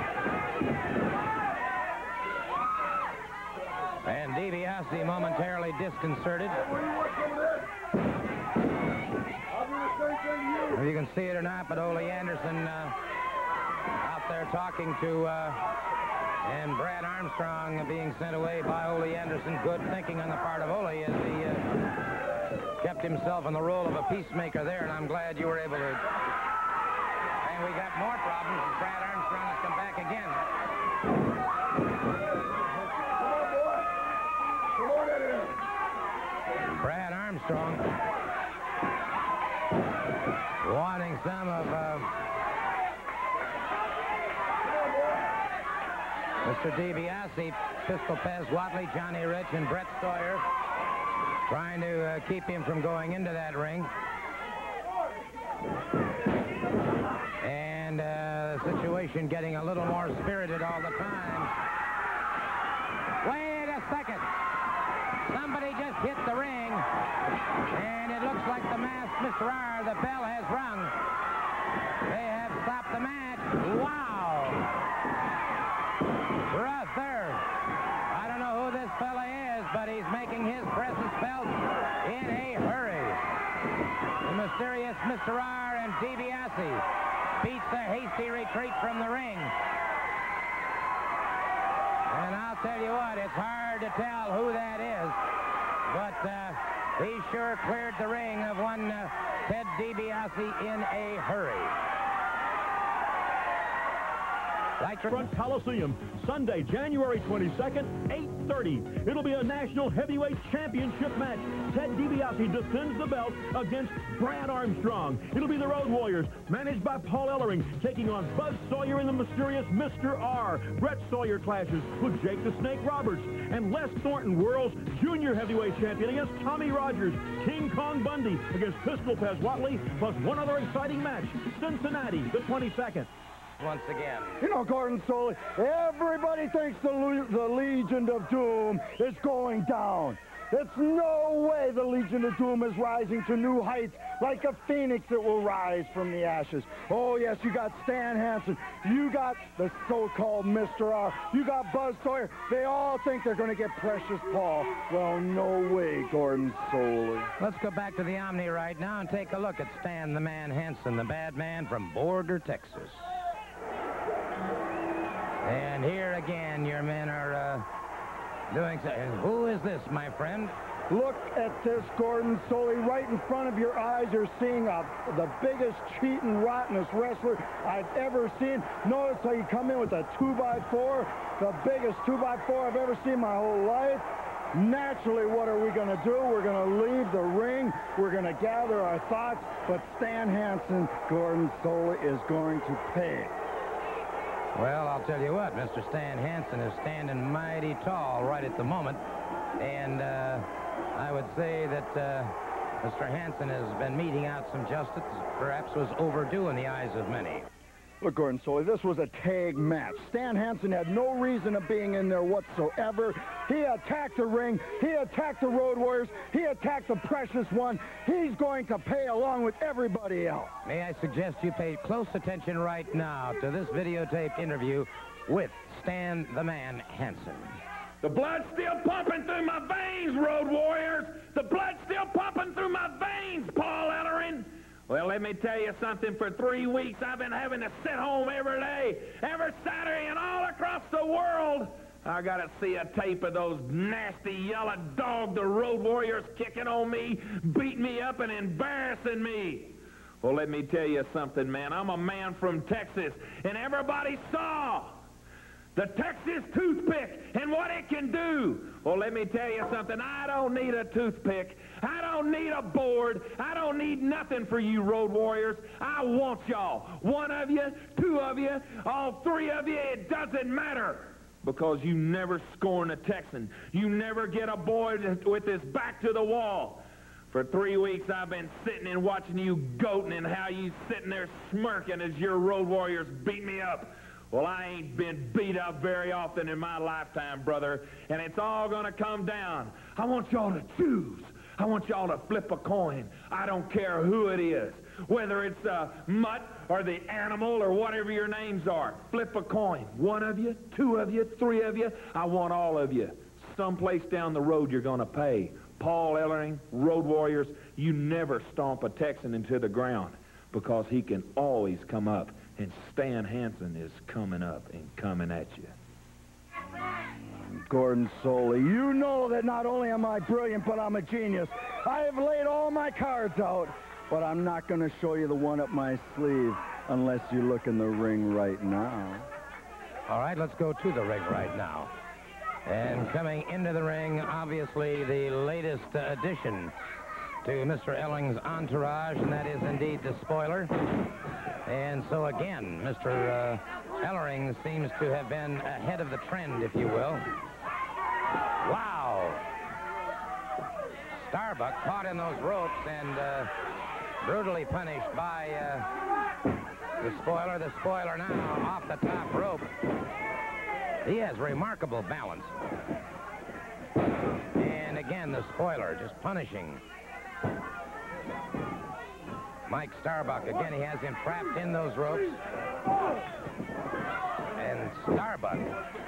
And DiBiase momentarily disconcerted. You can see it or not, but Ole Anderson uh, out there talking to, uh, and Brad Armstrong being sent away by Ole Anderson. Good thinking on the part of Ole as he uh, kept himself in the role of a peacemaker there, and I'm glad you were able to. And we got more problems as Brad Armstrong has come back again. Brad Armstrong wanting some of uh, Mister DiBiase, Pistol Pez, Watley, Johnny Rich, and Brett Sawyer trying to uh, keep him from going into that ring. And uh, the situation getting a little more spirited all the time. Wait a second. Somebody just hit the ring. And it looks like the masked Mister R, the bell has rung. They have stopped the match. Wow. Brother. I don't know who this fella is, but he's making his presence felt in a hurry. The mysterious Mister R and DiBiase beats a hasty retreat from the ring. And I'll tell you what, it's hard to tell who that is, but uh, he sure cleared the ring of one uh, Ted DiBiase in a hurry. Front Coliseum, Sunday, January twenty-second, eight thirty. It'll be a national heavyweight championship match. Ted DiBiase defends the belt against Brad Armstrong. It'll be the Road Warriors, managed by Paul Ellering, taking on Buzz Sawyer and the mysterious Mister R. Brett Sawyer clashes with Jake the Snake Roberts. And Les Thornton, world's junior heavyweight champion, against Tommy Rogers. King Kong Bundy against Pistol Pez Watley, plus one other exciting match, Cincinnati, the twenty-second. Once again. You know, Gordon Solie, everybody thinks the, Le the Legion of Doom is going down. It's no way the Legion of Doom is rising to new heights. Like a phoenix, it will rise from the ashes. Oh, yes, you got Stan Hansen. You got the so-called Mister R. You got Buzz Sawyer. They all think they're going to get Precious Paul. Well, no way, Gordon Solie. Let's go back to the Omni right now and take a look at Stan the Man Hansen, the bad man from Borger, Texas. And here again, your men are uh, doing so. And who is this, my friend? Look at this, Gordon Solie. Right in front of your eyes, you're seeing a, the biggest cheating, rottenest wrestler I've ever seen. Notice how you come in with a two by four, the biggest two by four I've ever seen my whole life. Naturally, what are we going to do? We're going to leave the ring. We're going to gather our thoughts. But Stan Hansen, Gordon Solie, is going to pay. Well, I'll tell you what, Mister Stan Hansen is standing mighty tall right at the moment. And uh, I would say that uh, Mister Hansen has been meting out some justice, perhaps was overdue in the eyes of many. Look, Gordon Soley, this was a tag match. Stan Hansen had no reason of being in there whatsoever. He attacked the ring. He attacked the Road Warriors. He attacked the Precious One. He's going to pay along with everybody else. May I suggest you pay close attention right now to this videotaped interview with Stan the Man Hansen. The blood's still pumping through my veins, Road Warriors. The blood's still pumping through my veins, Paul Ellering. Well, let me tell you something. For three weeks, I've been having to sit home every day, every Saturday, and all across the world. I got to see a tape of those nasty yellow dog, the Road Warriors, kicking on me, beating me up, and embarrassing me. Well, let me tell you something, man. I'm a man from Texas, and everybody saw the Texas toothpick and what it can do. Well, let me tell you something. I don't need a toothpick. I don't need a board. I don't need nothing for you, Road Warriors. I want y'all. One of you, two of you, all three of you, it doesn't matter. Because you never scorn a Texan. You never get a boy with his back to the wall. For three weeks, I've been sitting and watching you goating and how you sitting there smirking as your Road Warriors beat me up. Well, I ain't been beat up very often in my lifetime, brother, and it's all gonna come down. I want y'all to choose. I want y'all to flip a coin. I don't care who it is, whether it's uh, Mutt or the Animal or whatever your names are. Flip a coin. One of you, two of you, three of you. I want all of you. Someplace down the road you're gonna pay. Paul Ellering, Road Warriors, you never stomp a Texan into the ground because he can always come up. And Stan Hansen is coming up and coming at you. Gordon Soley, you know that not only am I brilliant, but I'm a genius. I have laid all my cards out, but I'm not going to show you the one up my sleeve unless you look in the ring right now. All right, let's go to the ring right now. And coming into the ring, obviously the latest uh, addition to Mister Ellering's entourage, and that is indeed the spoiler. And so again, Mister Uh, Ellering seems to have been ahead of the trend, if you will. Wow! Starbuck caught in those ropes and uh, brutally punished by uh, the spoiler. The spoiler now off the top rope. He has remarkable balance. And again, the spoiler just punishing Mike Starbuck. Again, he has him trapped in those ropes. And Starbuck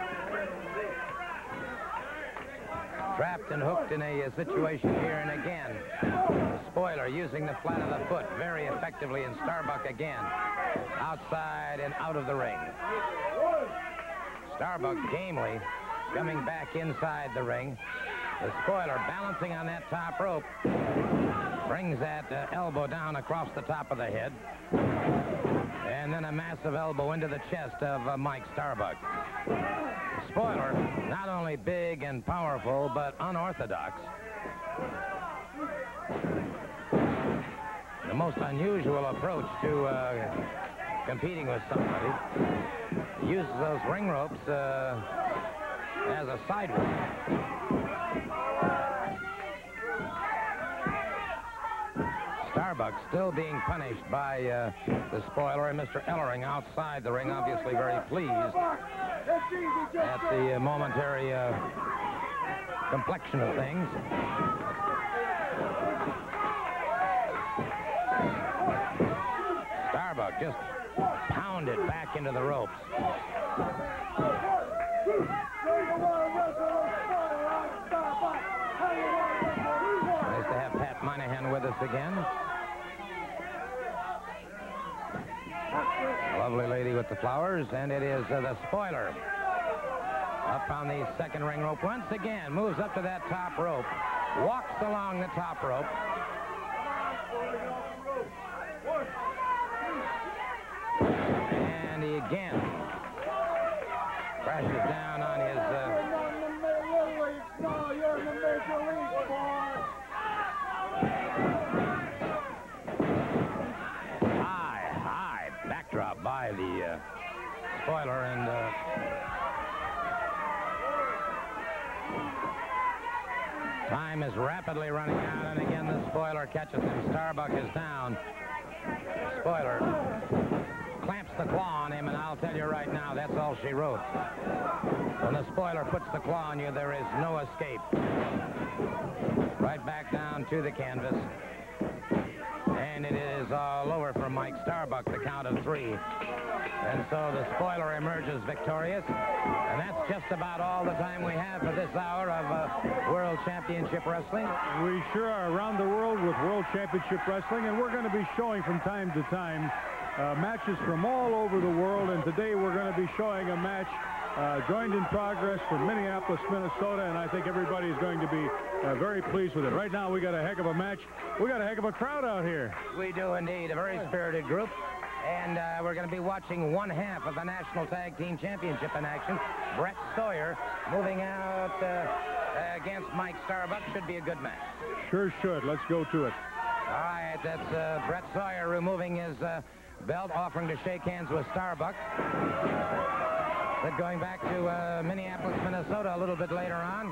trapped and hooked in a, a situation here. And again, the spoiler using the flat of the foot very effectively. And Starbuck again outside and out of the ring. Starbuck gamely coming back inside the ring. The spoiler balancing on that top rope. Brings that uh, elbow down across the top of the head. And then a massive elbow into the chest of uh, Mike Starbuck. The spoiler, not only big and powerful, but unorthodox. The most unusual approach to uh, competing with somebody. He uses those ring ropes uh, as a sidewalk. Starbuck still being punished by uh, the spoiler, and Mister Ellering outside the ring, obviously very pleased at the uh, momentary uh, complexion of things. Starbuck just pounded back into the ropes. Nice to have Pat Monahan with us again. Lovely lady with the flowers, and it is uh, the spoiler. Up on the second ring rope once again, moves up to that top rope, walks along the top rope. And he again crashes down on his... Uh, No, you're in the major league, boy. high, high backdrop by the uh, spoiler, and uh, Time is rapidly running out, and again the spoiler catches him. Starbuck is down. Spoiler clamps the claw on him, and I'll tell you right now, that's all she wrote. When the spoiler puts the claw on you, there is no escape. Right back down to the canvas. And it is all over for Mike Starbuck, the count of three. And so the spoiler emerges victorious. And that's just about all the time we have for this hour of uh, World Championship Wrestling. We sure are around the world with World Championship Wrestling, and we're going to be showing from time to time uh, matches from all over the world. And today we're going to be showing a match Uh, joined in progress from Minneapolis, Minnesota, and I think everybody is going to be uh, very pleased with it. Right now, we got a heck of a match. We got a heck of a crowd out here. We do indeed, a very spirited group, and uh, we're going to be watching one half of the National Tag Team Championship in action. Brett Sawyer moving out uh, against Mike Starbuck. Should be a good match. Sure should. Let's go to it. All right, that's uh, Brett Sawyer removing his uh, belt, offering to shake hands with Starbuck. But going back to uh, Minneapolis, Minnesota a little bit later on.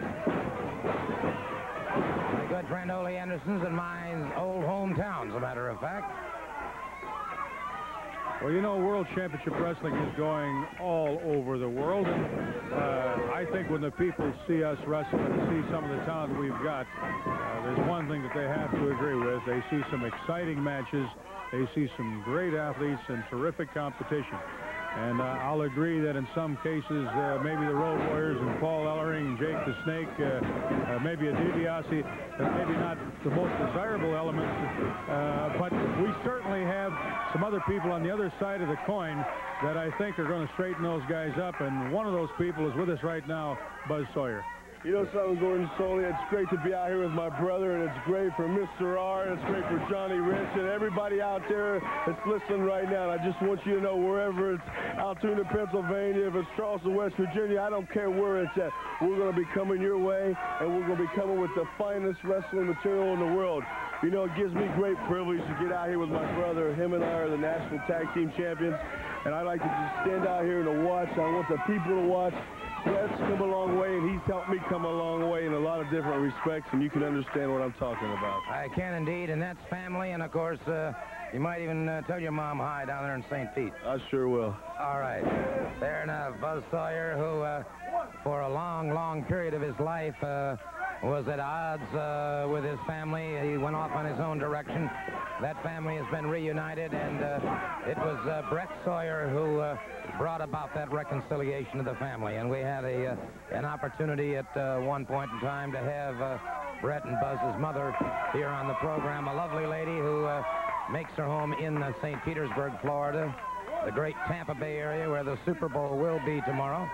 My good friend Ole Anderson's and mine's old hometown, as a matter of fact. Well, you know, World Championship Wrestling is going all over the world. And uh, I think when the people see us wrestle and see some of the talent we've got, uh, there's one thing that they have to agree with. They see some exciting matches. They see some great athletes and terrific competition. And uh, I'll agree that in some cases, uh, maybe the Road Warriors and Paul Ellering, Jake the Snake, uh, uh, maybe a DiBiase, uh, maybe not the most desirable elements, uh, but we certainly have some other people on the other side of the coin that I think are going to straighten those guys up, and one of those people is with us right now, Buzz Sawyer. You know something, Gordon Solie? It's great to be out here with my brother, and it's great for Mister R, and it's great for Johnny Rich, and everybody out there that's listening right now. And I just want you to know, wherever it's Altoona, Pennsylvania, if it's Charleston, West Virginia, I don't care where it's at. We're going to be coming your way, and we're going to be coming with the finest wrestling material in the world. You know, it gives me great privilege to get out here with my brother. Him and I are the National Tag Team Champions, and I like to just stand out here and to watch. I want the people to watch. Brett's come a long way, and he's helped me come a long way in a lot of different respects, and you can understand what I'm talking about. I can indeed, and that's family, and of course, uh, you might even uh, tell your mom hi down there in Saint Pete. I sure will. All right. Fair enough. Buzz Sawyer, who uh, for a long, long period of his life uh, was at odds uh, with his family. He went off on his own direction. That family has been reunited, and uh, it was uh, Brett Sawyer who uh, brought about that reconciliation of the family. And we had a uh, an opportunity at uh, one point in time to have uh, Brett and Buzz's mother here on the program, a lovely lady who uh, makes her home in uh, Saint Petersburg, Florida, the great Tampa Bay area where the Super Bowl will be tomorrow.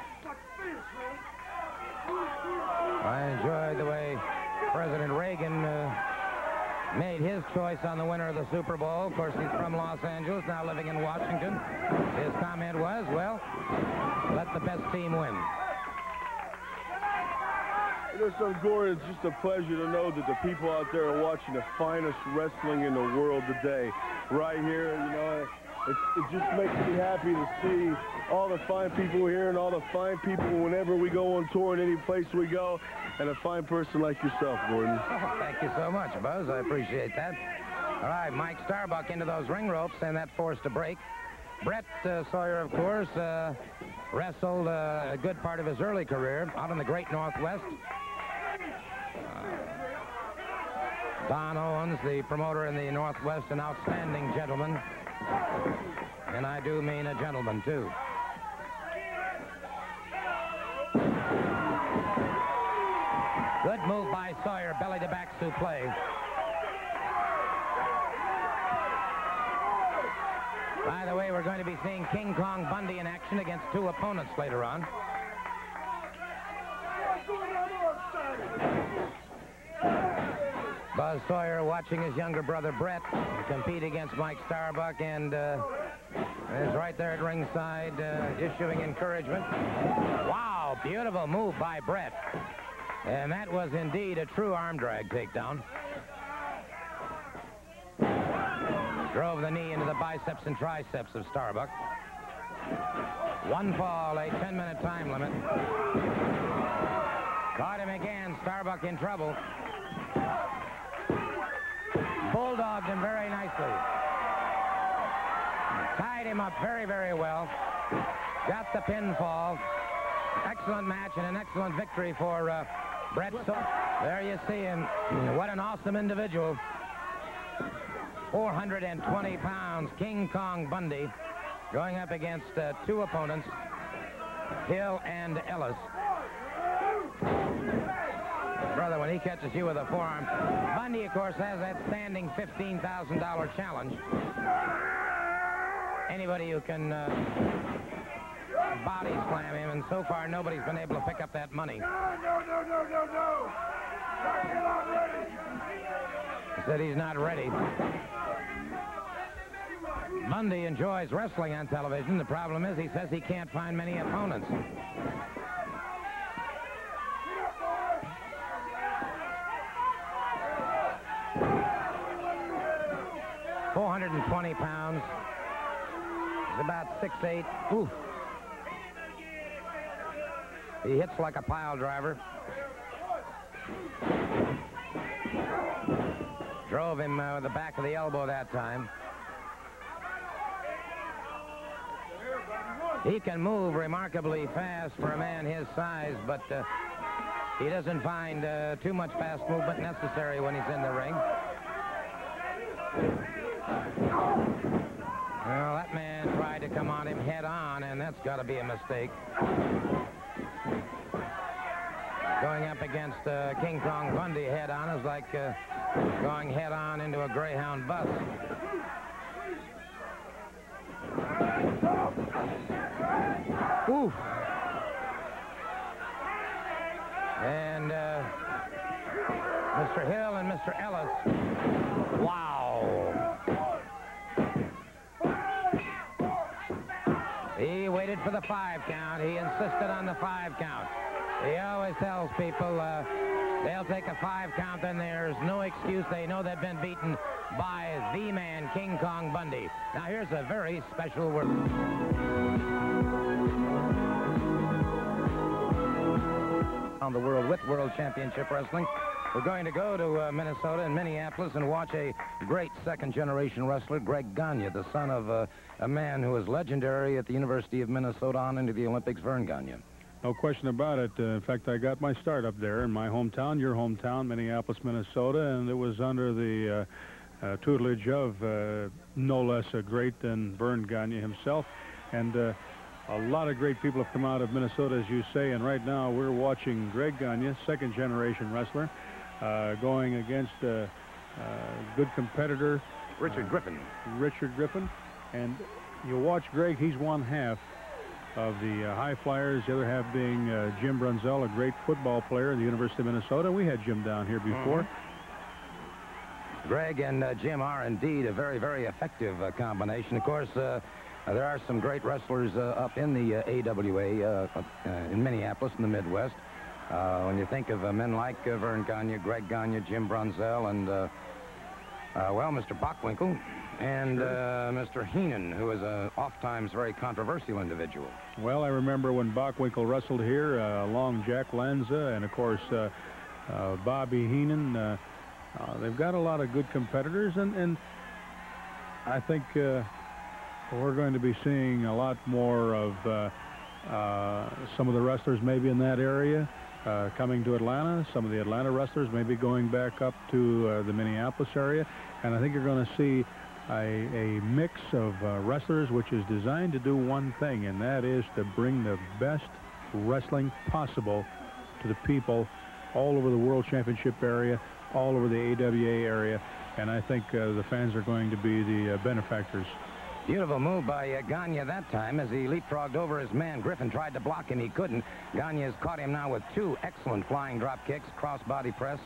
I enjoyed the way President Reagan uh, made his choice on the winner of the Super Bowl. Of course, he's from Los Angeles, now living in Washington. His comment was, well, let the best team win. You know, son, Gordon, it's just a pleasure to know that the people out there are watching the finest wrestling in the world today. Right here, you know, it, it just makes me happy to see all the fine people here and all the fine people whenever we go on tour in any place we go, and a fine person like yourself, Gordon. Oh, thank you so much, Buzz. I appreciate that. All right, Mike Starbuck into those ring ropes, and that forced a break. Brett uh, Sawyer, of course, uh, wrestled uh, a good part of his early career out in the Great Northwest. Uh, Don Owens, the promoter in the Northwest, an outstanding gentleman. And I do mean a gentleman, too. Good move by Sawyer, belly-to-back suplex. By the way, we're going to be seeing King Kong Bundy in action against two opponents later on. Buzz Sawyer watching his younger brother Brett compete against Mike Starbuck, and uh, is right there at ringside uh, issuing encouragement. Wow, beautiful move by Brett. And that was indeed a true arm drag takedown. Drove the knee into the biceps and triceps of Starbuck. One fall, a ten-minute time limit. Caught him again. Starbuck in trouble. Bulldogged him very nicely. Tied him up very, very well. Got the pinfall. Excellent match and an excellent victory for uh, Brett Sawyer. There you see him. What an awesome individual. four hundred twenty pounds, King Kong Bundy, going up against uh, two opponents, Hill and Ellis. Brother, when he catches you with a forearm, Bundy, of course, has that standing fifteen thousand dollar challenge. Anybody who can uh, body slam him, and so far nobody's been able to pick up that money. No, no, no, no, no, no. He's not ready. He said he's not ready. Bundy enjoys wrestling on television. The problem is he says he can't find many opponents. four hundred twenty pounds. He's about six eight. Oof. He hits like a pile driver. Drove him uh, with the back of the elbow that time. He can move remarkably fast for a man his size, but uh, he doesn't find uh, too much fast movement necessary when he's in the ring. Well, that man tried to come on him head on, and that's got to be a mistake. Going up against uh, King Kong Bundy head on is like uh, going head on into a Greyhound bus. Oof. And uh, Mister Hill and Mister Ellis. Wow. He waited for the five count. He insisted on the five count. He always tells people uh, they'll take a five count, then there's no excuse. They know they've been beaten by the man, King Kong Bundy. Now, here's a very special word. On the world with World Championship Wrestling. We're going to go to uh, Minnesota and Minneapolis and watch a great second-generation wrestler, Greg Gagne, the son of uh, a man who was legendary at the University of Minnesota on into the Olympics, Vern Gagne. No question about it. Uh, in fact, I got my start up there in my hometown, your hometown, Minneapolis, Minnesota, and it was under the uh, uh, tutelage of uh, no less a great than Vern Gagne himself. And uh, a lot of great people have come out of Minnesota, as you say, and right now we're watching Greg Gagne, second-generation wrestler, uh, going against a uh, uh, good competitor, Richard uh, Griffin. Richard Griffin. And you watch Greg, he's one half of the uh, High Flyers, the other half being uh, Jim Brunzell, a great football player at the University of Minnesota. We had Jim down here before. Mm-hmm. Greg and uh, Jim are indeed a very, very effective uh, combination. Of course, uh, there are some great wrestlers uh, up in the uh, A W A uh, uh, in Minneapolis in the Midwest. Uh, when you think of uh, men like uh, Vern Gagne, Greg Gagne, Jim Brunzell, and, uh, uh, well, Mister Bockwinkel, and uh, Mister Heenan, who is a oft-times very controversial individual. Well, I remember when Bockwinkel wrestled here, uh, along Jack Lanza, and, of course, uh, uh, Bobby Heenan. Uh, uh, they've got a lot of good competitors, and, and I think uh, we're going to be seeing a lot more of uh, uh, some of the wrestlers maybe in that area uh, coming to Atlanta. Some of the Atlanta wrestlers maybe going back up to uh, the Minneapolis area. And I think you're going to see a, a mix of uh, wrestlers which is designed to do one thing, and that is to bring the best wrestling possible to the people all over the World Championship area, all over the A W A area. And I think uh, the fans are going to be the uh, benefactors. Beautiful move by uh, Gagne that time as he leapfrogged over his man. Griffin tried to block him. He couldn't. Gagne has caught him now with two excellent flying drop kicks, cross-body press.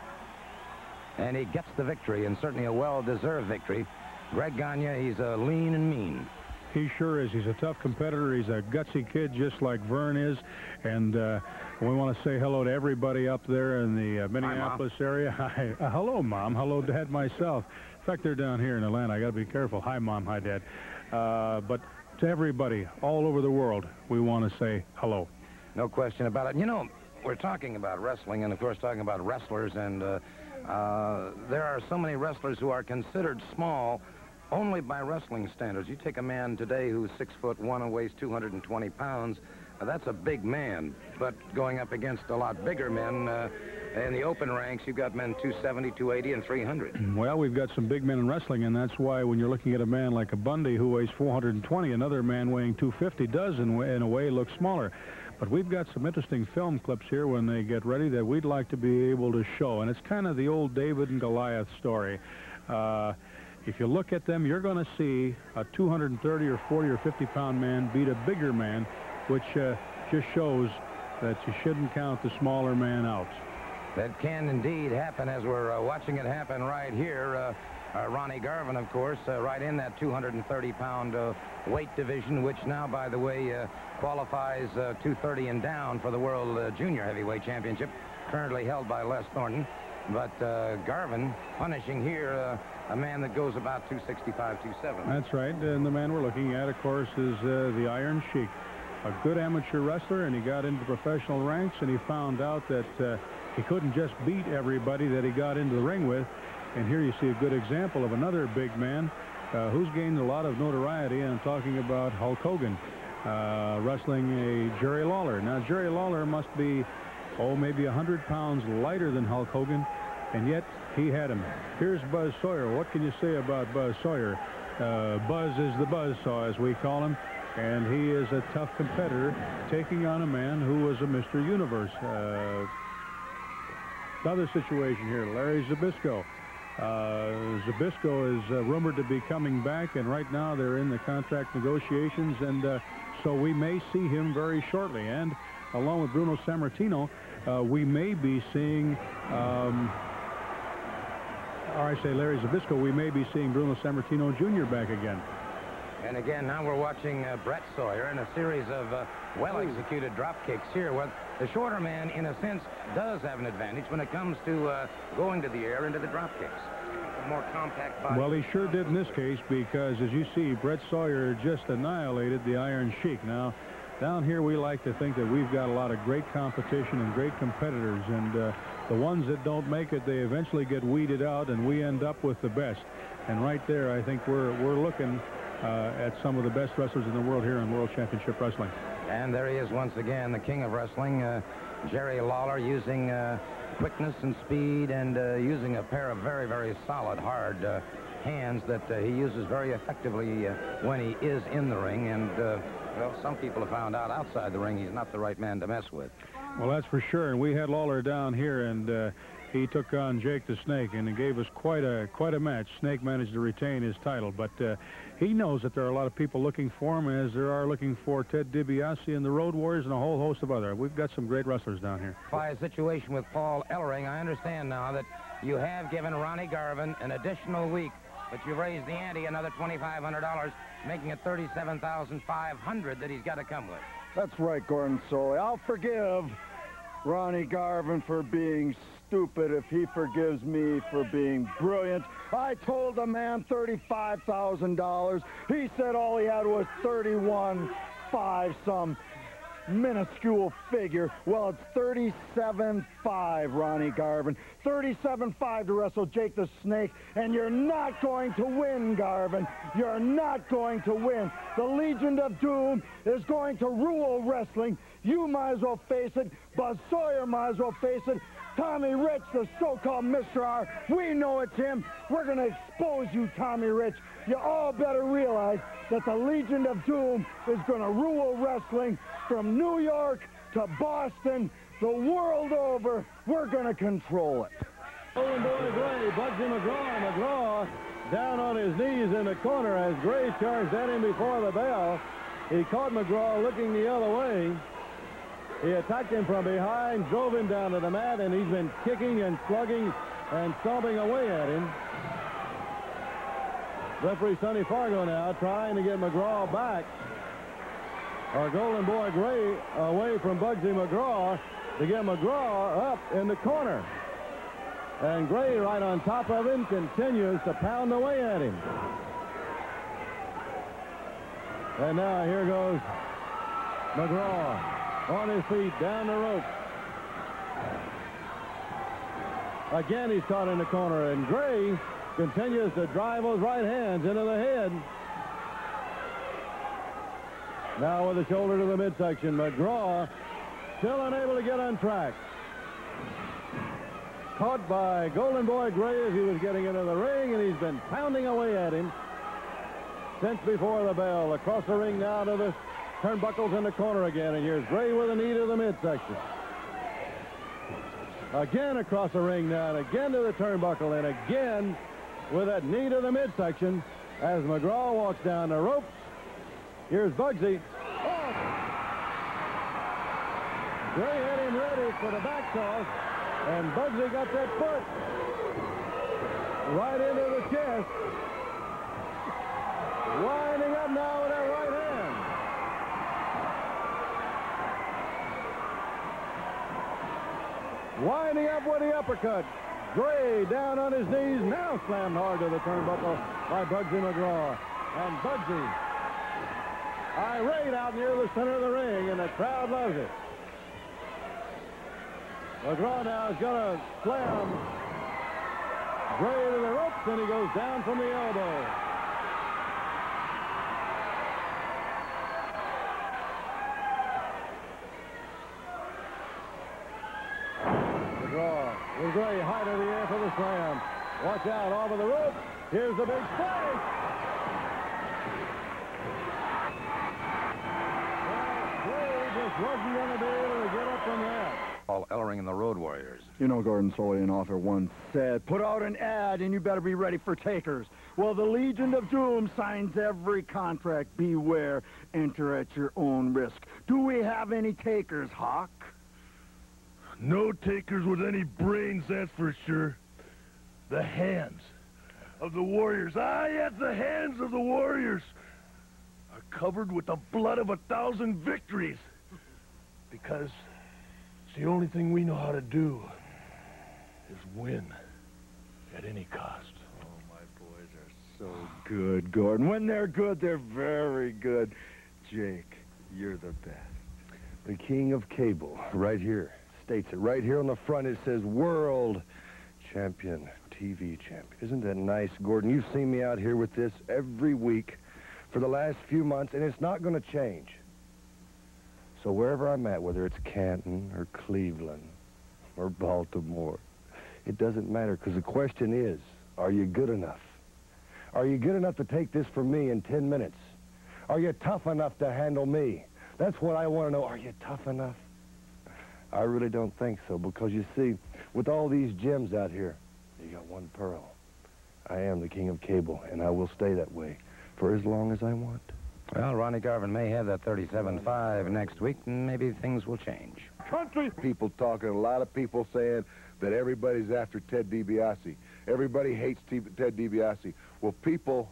And he gets the victory, and certainly a well-deserved victory. Greg Gagne, he's uh, lean and mean. He sure is. He's a tough competitor. He's a gutsy kid just like Vern is. And uh, we want to say hello to everybody up there in the uh, Minneapolis Hi, area. Hi, uh, hello, Mom. Hello, Dad, myself. In fact, they're down here in Atlanta. I got to be careful. Hi, Mom. Hi, Dad. Uh, but to everybody all over the world, we want to say hello. No question about it. You know, we're talking about wrestling and, of course, talking about wrestlers, and uh, uh, there are so many wrestlers who are considered small only by wrestling standards. You take a man today who's six foot one and weighs two hundred twenty pounds, uh, that's a big man, but going up against a lot bigger men, uh, in the open ranks, you've got men two seventy, two eighty, and three hundred. Well, we've got some big men in wrestling, and that's why when you're looking at a man like a Bundy who weighs four hundred twenty, another man weighing two fifty does, in, in a way, look smaller. But we've got some interesting film clips here when they get ready that we'd like to be able to show, and it's kind of the old David and Goliath story. Uh, if you look at them, you're going to see a two hundred thirty or forty or fifty pound man beat a bigger man, which uh, just shows that you shouldn't count the smaller man out. That can indeed happen, as we're uh, watching it happen right here. Uh, uh, Ronnie Garvin, of course, uh, right in that two hundred thirty pound uh, weight division, which now, by the way, uh, qualifies uh, two thirty and down for the World uh, Junior Heavyweight Championship, currently held by Les Thornton. But uh, Garvin punishing here uh, a man that goes about two sixty-five, two seventy. That's right, and the man we're looking at, of course, is uh, the Iron Sheik. A good amateur wrestler, and he got into professional ranks, and he found out that uh, he couldn't just beat everybody that he got into the ring with. And here you see a good example of another big man uh, who's gained a lot of notoriety, and I'm talking about Hulk Hogan, uh, wrestling a Jerry Lawler. Now, Jerry Lawler must be, oh, maybe one hundred pounds lighter than Hulk Hogan, and yet he had him. Here's Buzz Sawyer. What can you say about Buzz Sawyer? Uh, Buzz is the buzzsaw, as we call him. And he is a tough competitor, taking on a man who was a Mister Universe. Uh, another situation here, Larry Zbyszko. Uh, Zbyszko is uh, rumored to be coming back, and right now they're in the contract negotiations, and uh, so we may see him very shortly. And along with Bruno Sammartino, uh, we may be seeing, um, or I say Larry Zbyszko, we may be seeing Bruno Sammartino Junior back again. And again, now we're watching uh, Brett Sawyer in a series of uh, well-executed drop kicks here. Well, the shorter man, in a sense, does have an advantage when it comes to uh, going to the air into the drop kicks. A more compact body. Well, he sure did in this case, because, as you see, Brett Sawyer just annihilated the Iron Sheik. Now, down here, we like to think that we've got a lot of great competition and great competitors, and uh, the ones that don't make it, they eventually get weeded out, and we end up with the best. And right there, I think we're, we're looking Uh, at some of the best wrestlers in the world here in World Championship Wrestling. And there he is once again, the king of wrestling, uh, Jerry Lawler, using uh, quickness and speed, and uh, using a pair of very, very solid, hard uh, hands that uh, he uses very effectively uh, when he is in the ring. And, uh, well, some people have found out outside the ring he's not the right man to mess with. Well, that's for sure. And we had Lawler down here, and uh, he took on Jake the Snake, and it gave us quite a quite a match. Snake managed to retain his title, but uh, he knows that there are a lot of people looking for him, as there are looking for Ted DiBiase and the Road Warriors and a whole host of other. We've got some great wrestlers down here. By a situation with Paul Ellering, I understand now that you have given Ronnie Garvin an additional week, but you've raised the ante another twenty-five hundred dollars, making it thirty-seven thousand five hundred dollars that he's got to come with. That's right, Gordon Solie. I'll forgive Ronnie Garvin for being stupid if he forgives me for being brilliant. I told the man thirty-five thousand dollars. He said all he had was thirty-one five, some minuscule figure. Well, it's thirty-seven five, Ronnie Garvin. thirty-seven five to wrestle Jake the Snake, and you're not going to win, Garvin. You're not going to win. The Legion of Doom is going to rule wrestling. You might as well face it. Buzz Sawyer might as well face it. Tommy Rich, the so-called Mister R, we know it's him. We're going to expose you, Tommy Rich. You all better realize that the Legion of Doom is going to rule wrestling from New York to Boston, the world over. We're going to control it. Golden Boy Gray, Bugsy McGraw. McGraw down on his knees in the corner as Gray charged at him before the bell. He caught McGraw looking the other way. He attacked him from behind, drove him down to the mat, and he's been kicking and slugging and stomping away at him. Referee Sonny Fargo now trying to get McGraw back, or Golden Boy Gray away from Bugsy McGraw, to get McGraw up in the corner. And Gray, right on top of him, continues to pound away at him. And now here goes McGraw on his feet, down the rope. Again, he's caught in the corner, and Gray continues to drive those right hands into the head. Now with the shoulder to the midsection, McGraw still unable to get on track. Caught by Golden Boy Gray as he was getting into the ring, and he's been pounding away at him since before the bell. Across the ring now to the turnbuckles in the corner again, and here's Gray with a knee to the midsection. Again across the ring now, and again to the turnbuckle, and again with that knee to the midsection as McGraw walks down the ropes. Here's Bugsy. Oh. Gray had him ready for the back toss, and Bugsy got that foot right into the chest. Winding up now with that right hand. Winding up with the uppercut. Gray down on his knees, now slammed hard to the turnbuckle by Bugsy McGraw. And Bugsy irate out near the center of the ring, and the crowd loves it. McGraw now is going to slam Gray to the ropes, and he goes down from the elbow. McGraw with Gray high to the air for the slam. Watch out, off of the rope. Here's the big splash. Wasn't going to be able to get up from that. Paul Ellering and the Road Warriors. You know, Gordon Soley, an author, once said, put out an ad and you better be ready for takers. Well, the Legion of Doom signs every contract. Beware, enter at your own risk. Do we have any takers, Hawk? No takers with any brains, that's for sure. The hands of the Warriors. Ah, yes, the hands of the Warriors are covered with the blood of a thousand victories. Because it's the only thing we know how to do is win at any cost. Oh, my boys are so good, Gordon. When they're good, they're very good. Jake, you're the best. The King of Cable, right here. States it right here on the front. It says World Champion, T V Champion. Isn't that nice, Gordon? You've seen me out here with this every week for the last few months, and it's not going to change. So wherever I'm at, whether it's Canton or Cleveland or Baltimore, it doesn't matter, because the question is, are you good enough? Are you good enough to take this from me in ten minutes? Are you tough enough to handle me? That's what I want to know. Are you tough enough? I really don't think so, because you see, with all these gems out here, you got one pearl. I am the King of Cable, and I will stay that way for as long as I want. Well, Ronnie Garvin may have that thirty-seven five next week, and maybe things will change. Country people talking, a lot of people saying that everybody's after Ted DiBiase. Everybody hates T Ted DiBiase. Well, people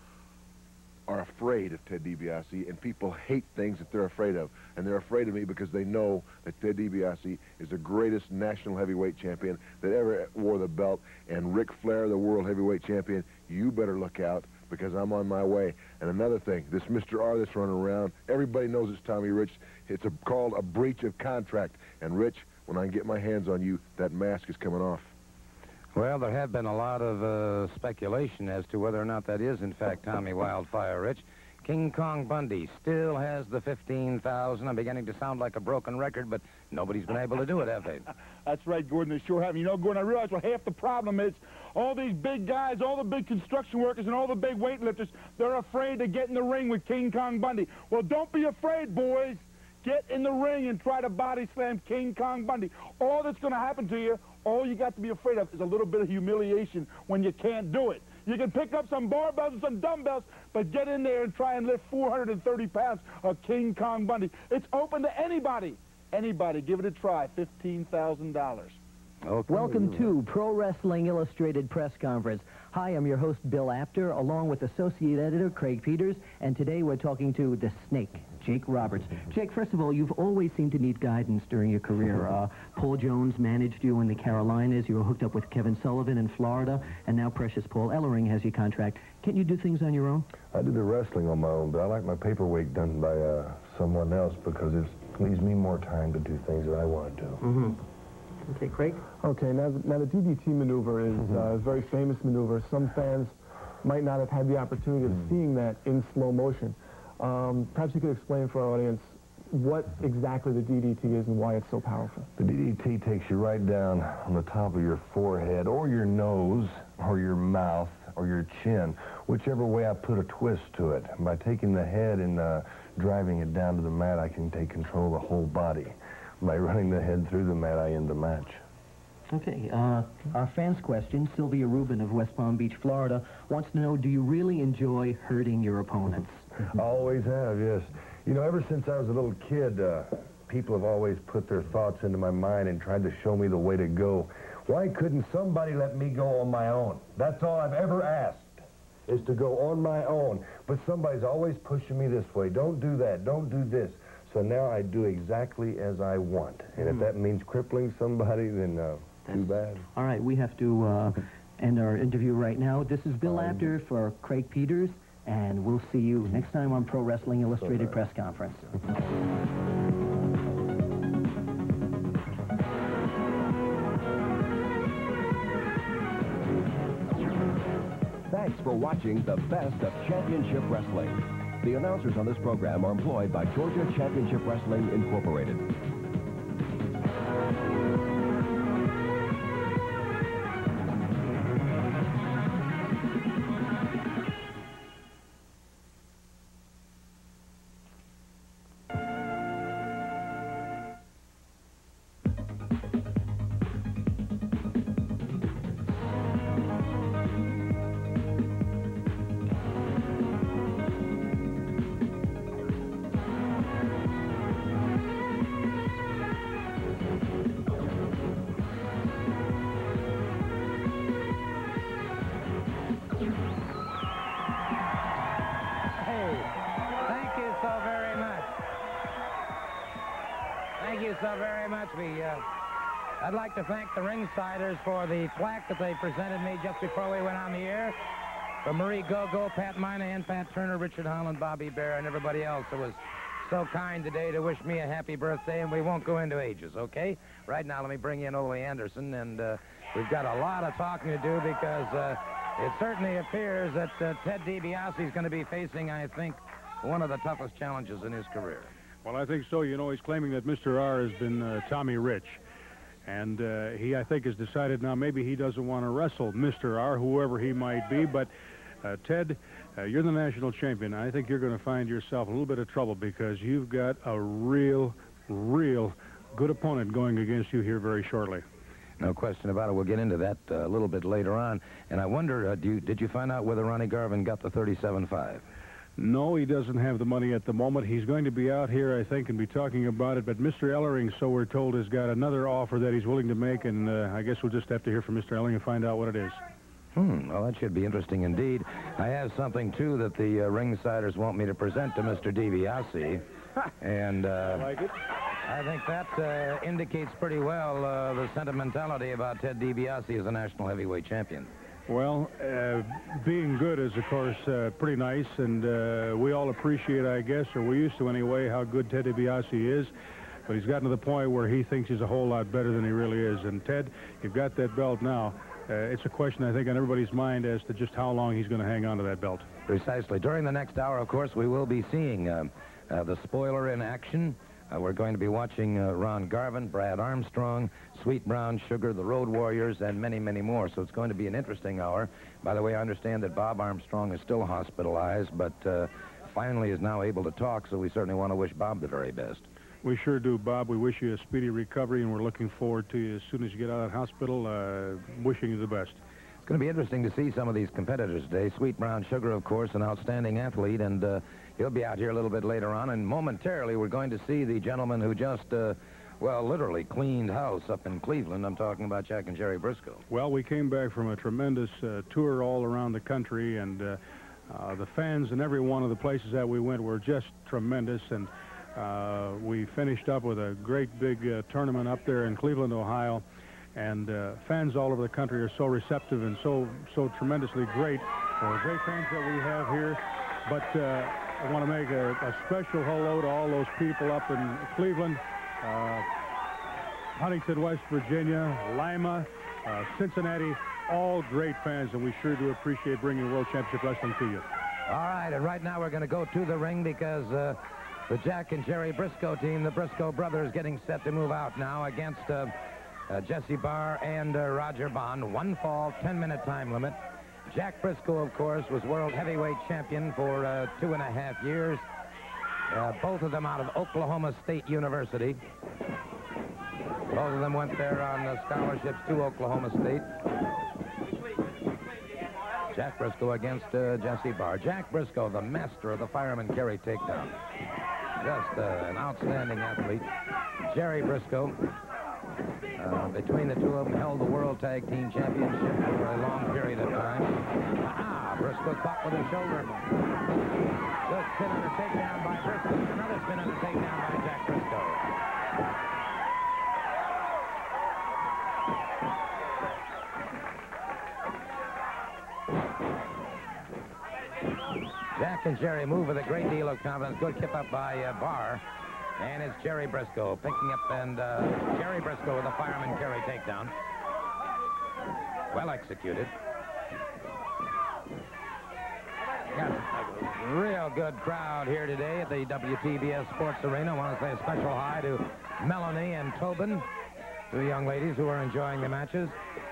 are afraid of Ted DiBiase, and people hate things that they're afraid of. And they're afraid of me because they know that Ted DiBiase is the greatest national heavyweight champion that ever wore the belt. And Ric Flair, the world heavyweight champion, you better look out, because I'm on my way. And another thing, this Mister R that's running around, everybody knows it's Tommy Rich. It's a, called a breach of contract. And, Rich, when I get my hands on you, that mask is coming off. Well, there have been a lot of uh, speculation as to whether or not that is, in fact, Tommy Wildfire Rich. King Kong Bundy still has the fifteen thousand. I'm beginning to sound like a broken record, but nobody's been able to do it, have they? That's right, Gordon. They sure haven't. You know, Gordon, I realize what half the problem is. All these big guys, all the big construction workers, and all the big weightlifters, they're afraid to get in the ring with King Kong Bundy. Well, don't be afraid, boys. Get in the ring and try to body slam King Kong Bundy. All that's going to happen to you, all you got to be afraid of is a little bit of humiliation when you can't do it. You can pick up some barbells and some dumbbells, but get in there and try and lift four hundred thirty pounds of King Kong Bundy. It's open to anybody. Anybody. Give it a try. fifteen thousand dollars. Okay. Welcome to Pro Wrestling Illustrated Press Conference. Hi, I'm your host, Bill Apter, along with Associate Editor Craig Peters, and today we're talking to the Snake, Jake Roberts. Jake, first of all, you've always seemed to need guidance during your career. Uh, Paul Jones managed you in the Carolinas. You were hooked up with Kevin Sullivan in Florida, and now Precious Paul Ellering has your contract. Can't you do things on your own? I do the wrestling on my own, but I like my paperwork done by uh, someone else because it leaves me more time to do things that I want to do. Mm-hmm. Okay, Craig? Okay, now, now the D D T maneuver is mm-hmm. uh, a very famous maneuver. Some fans might not have had the opportunity of mm. seeing that in slow motion. Um, perhaps you could explain for our audience what exactly the D D T is and why it's so powerful. The D D T takes you right down on the top of your forehead or your nose or your mouth or your chin, whichever way I put a twist to it. By taking the head and uh, driving it down to the mat, I can take control of the whole body. By running the head through the mat, I end the match. Okay, uh, our fans' question, Sylvia Rubin of West Palm Beach, Florida, wants to know, do you really enjoy hurting your opponents? I always have, yes. You know, ever since I was a little kid, uh, people have always put their thoughts into my mind and tried to show me the way to go. Why couldn't somebody let me go on my own? That's all I've ever asked, is to go on my own. But somebody's always pushing me this way. Don't do that. Don't do this. So now I do exactly as I want. And mm. if that means crippling somebody, then uh, too bad. All right, we have to uh, end our interview right now. This is Bill um, Apter for Craig Peters, and we'll see you next time on Pro Wrestling Illustrated Press Conference. Thanks for watching the best of Championship Wrestling. The announcers on this program are employed by Georgia Championship Wrestling, Incorporated. Thank you so very much. We, uh, I'd like to thank the ringsiders for the plaque that they presented me just before we went on the air. For Marie Gogo, Pat Moynihan, Pat Turner, Richard Holland, Bobby Bear, and everybody else who was so kind today to wish me a happy birthday, and we won't go into ages, okay? Right now, let me bring in Ole Anderson, and uh, we've got a lot of talking to do because uh, it certainly appears that uh, Ted DiBiase is going to be facing, I think, one of the toughest challenges in his career. Well, I think so. You know, he's claiming that Mister R has been uh, Tommy Rich. And uh, he, I think, has decided now maybe he doesn't want to wrestle Mister R, whoever he might be. But, uh, Ted, uh, you're the national champion. I think you're going to find yourself a little bit of trouble because you've got a real, real good opponent going against you here very shortly. No question about it. We'll get into that uh, a little bit later on. And I wonder, uh, do you, did you find out whether Ronnie Garvin got the thirty-seven five? No, he doesn't have the money at the moment. He's going to be out here, I think, and be talking about it. But Mister Ellering, so we're told, has got another offer that he's willing to make, and uh, I guess we'll just have to hear from Mister Ellering and find out what it is. Hmm, well, that should be interesting indeed. I have something, too, that the uh, ringsiders want me to present to Mister DiBiase. And uh, I like it. I think that uh, indicates pretty well uh, the sentimentality about Ted DiBiase as a national heavyweight champion. Well, uh, being good is, of course, uh, pretty nice, and uh, we all appreciate, I guess, or we used to anyway, how good Ted DiBiase is. But he's gotten to the point where he thinks he's a whole lot better than he really is. And, Ted, you've got that belt now. Uh, it's a question, I think, on everybody's mind as to just how long he's going to hang on to that belt. Precisely. During the next hour, of course, we will be seeing uh, uh, the spoiler in action. Uh, we're going to be watching uh, Ron Garvin, Brad Armstrong, Sweet Brown Sugar, the Road Warriors, and many, many more. So it's going to be an interesting hour. By the way, I understand that Bob Armstrong is still hospitalized, but uh, finally is now able to talk, so we certainly want to wish Bob the very best. We sure do, Bob. We wish you a speedy recovery, and we're looking forward to you as soon as you get out of the hospital, uh, wishing you the best. It's going to be interesting to see some of these competitors today. Sweet Brown Sugar, of course, an outstanding athlete, and uh, he'll be out here a little bit later on. And momentarily, we're going to see the gentleman who just, uh, well, literally cleaned house up in Cleveland. I'm talking about Jack and Jerry Briscoe. Well, we came back from a tremendous uh, tour all around the country, and uh, uh, the fans in every one of the places that we went were just tremendous. And uh, we finished up with a great big uh, tournament up there in Cleveland, Ohio. And uh, fans all over the country are so receptive and so so tremendously great. Uh, great fans that we have here. But uh, I want to make a, a special hello to all those people up in Cleveland. Uh, Huntington, West Virginia, Lima, uh, Cincinnati, all great fans, and we sure do appreciate bringing World Championship Wrestling to you. All right, and right now we're going to go to the ring because uh, the Jack and Jerry Briscoe team, the Briscoe brothers, getting set to move out now against uh, uh, Jesse Barr and uh, Roger Bond. One fall, ten-minute time limit. Jack Briscoe, of course, was world heavyweight champion for uh, two and a half years. Uh, both of them out of Oklahoma State University. Both of them went there on uh, scholarships to Oklahoma State. Jack Briscoe against uh, Jesse Barr. Jack Briscoe, the master of the fireman carry takedown. Just uh, an outstanding athlete. Jerry Briscoe, uh, between the two of them, held the World Tag Team Championship for a long period of time. Ah, Briscoe caught with his shoulder. Good spin on the takedown by Briscoe. Another spin on the takedown by Jack Briscoe. Jack and Jerry move with a great deal of confidence. Good kip up by uh, Barr. And it's Jerry Briscoe picking up, and uh, Jerry Briscoe with a fireman carry takedown. Well executed. Got a real good crowd here today at the W T B S Sports Arena. I want to say a special hi to Melanie and Tobin, two young ladies who are enjoying the matches.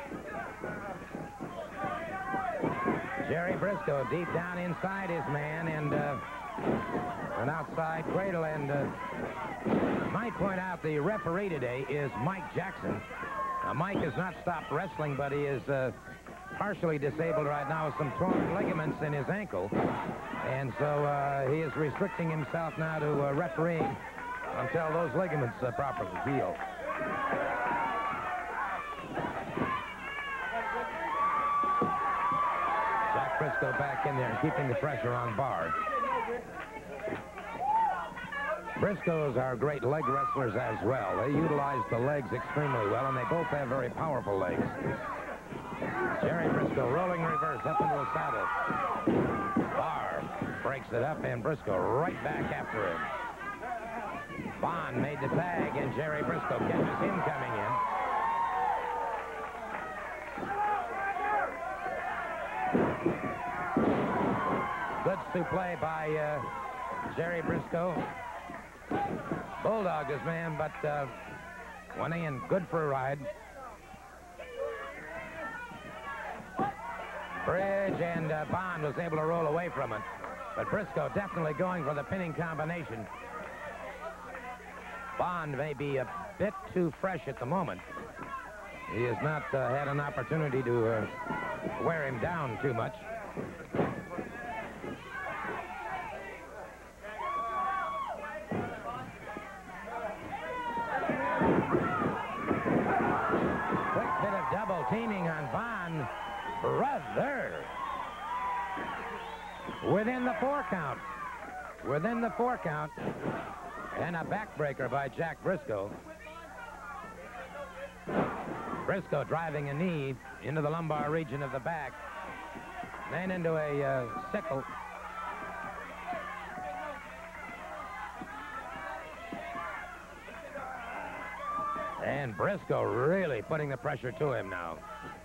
Jerry Briscoe deep down inside his man, and uh, an outside cradle. And uh, might point out the referee today is Mike Jackson. Now, Mike has not stopped wrestling, but he is uh, partially disabled right now with some torn ligaments in his ankle. And so uh, he is restricting himself now to uh, refereeing until those ligaments uh, properly heal. Briscoe back in there and keeping the pressure on Barr. Briscoes are great leg wrestlers as well. They utilize the legs extremely well, and they both have very powerful legs. Jerry Briscoe rolling reverse up into the saddle. Barr breaks it up, and Briscoe right back after him. Bond made the tag, and Jerry Briscoe catches him coming in. Good suplex by uh, Jerry Briscoe. Bulldog his man, but uh, went in good for a ride. Bridge and uh, Bond was able to roll away from it. But Briscoe definitely going for the pinning combination. Bond may be a bit too fresh at the moment. He has not uh, had an opportunity to uh, wear him down too much. Quick bit of double teaming on Bond. Brother. Within the four count. Within the four count. And a backbreaker by Jack Briscoe. Briscoe driving a knee into the lumbar region of the back. Then into a uh, sickle. And Briscoe really putting the pressure to him now.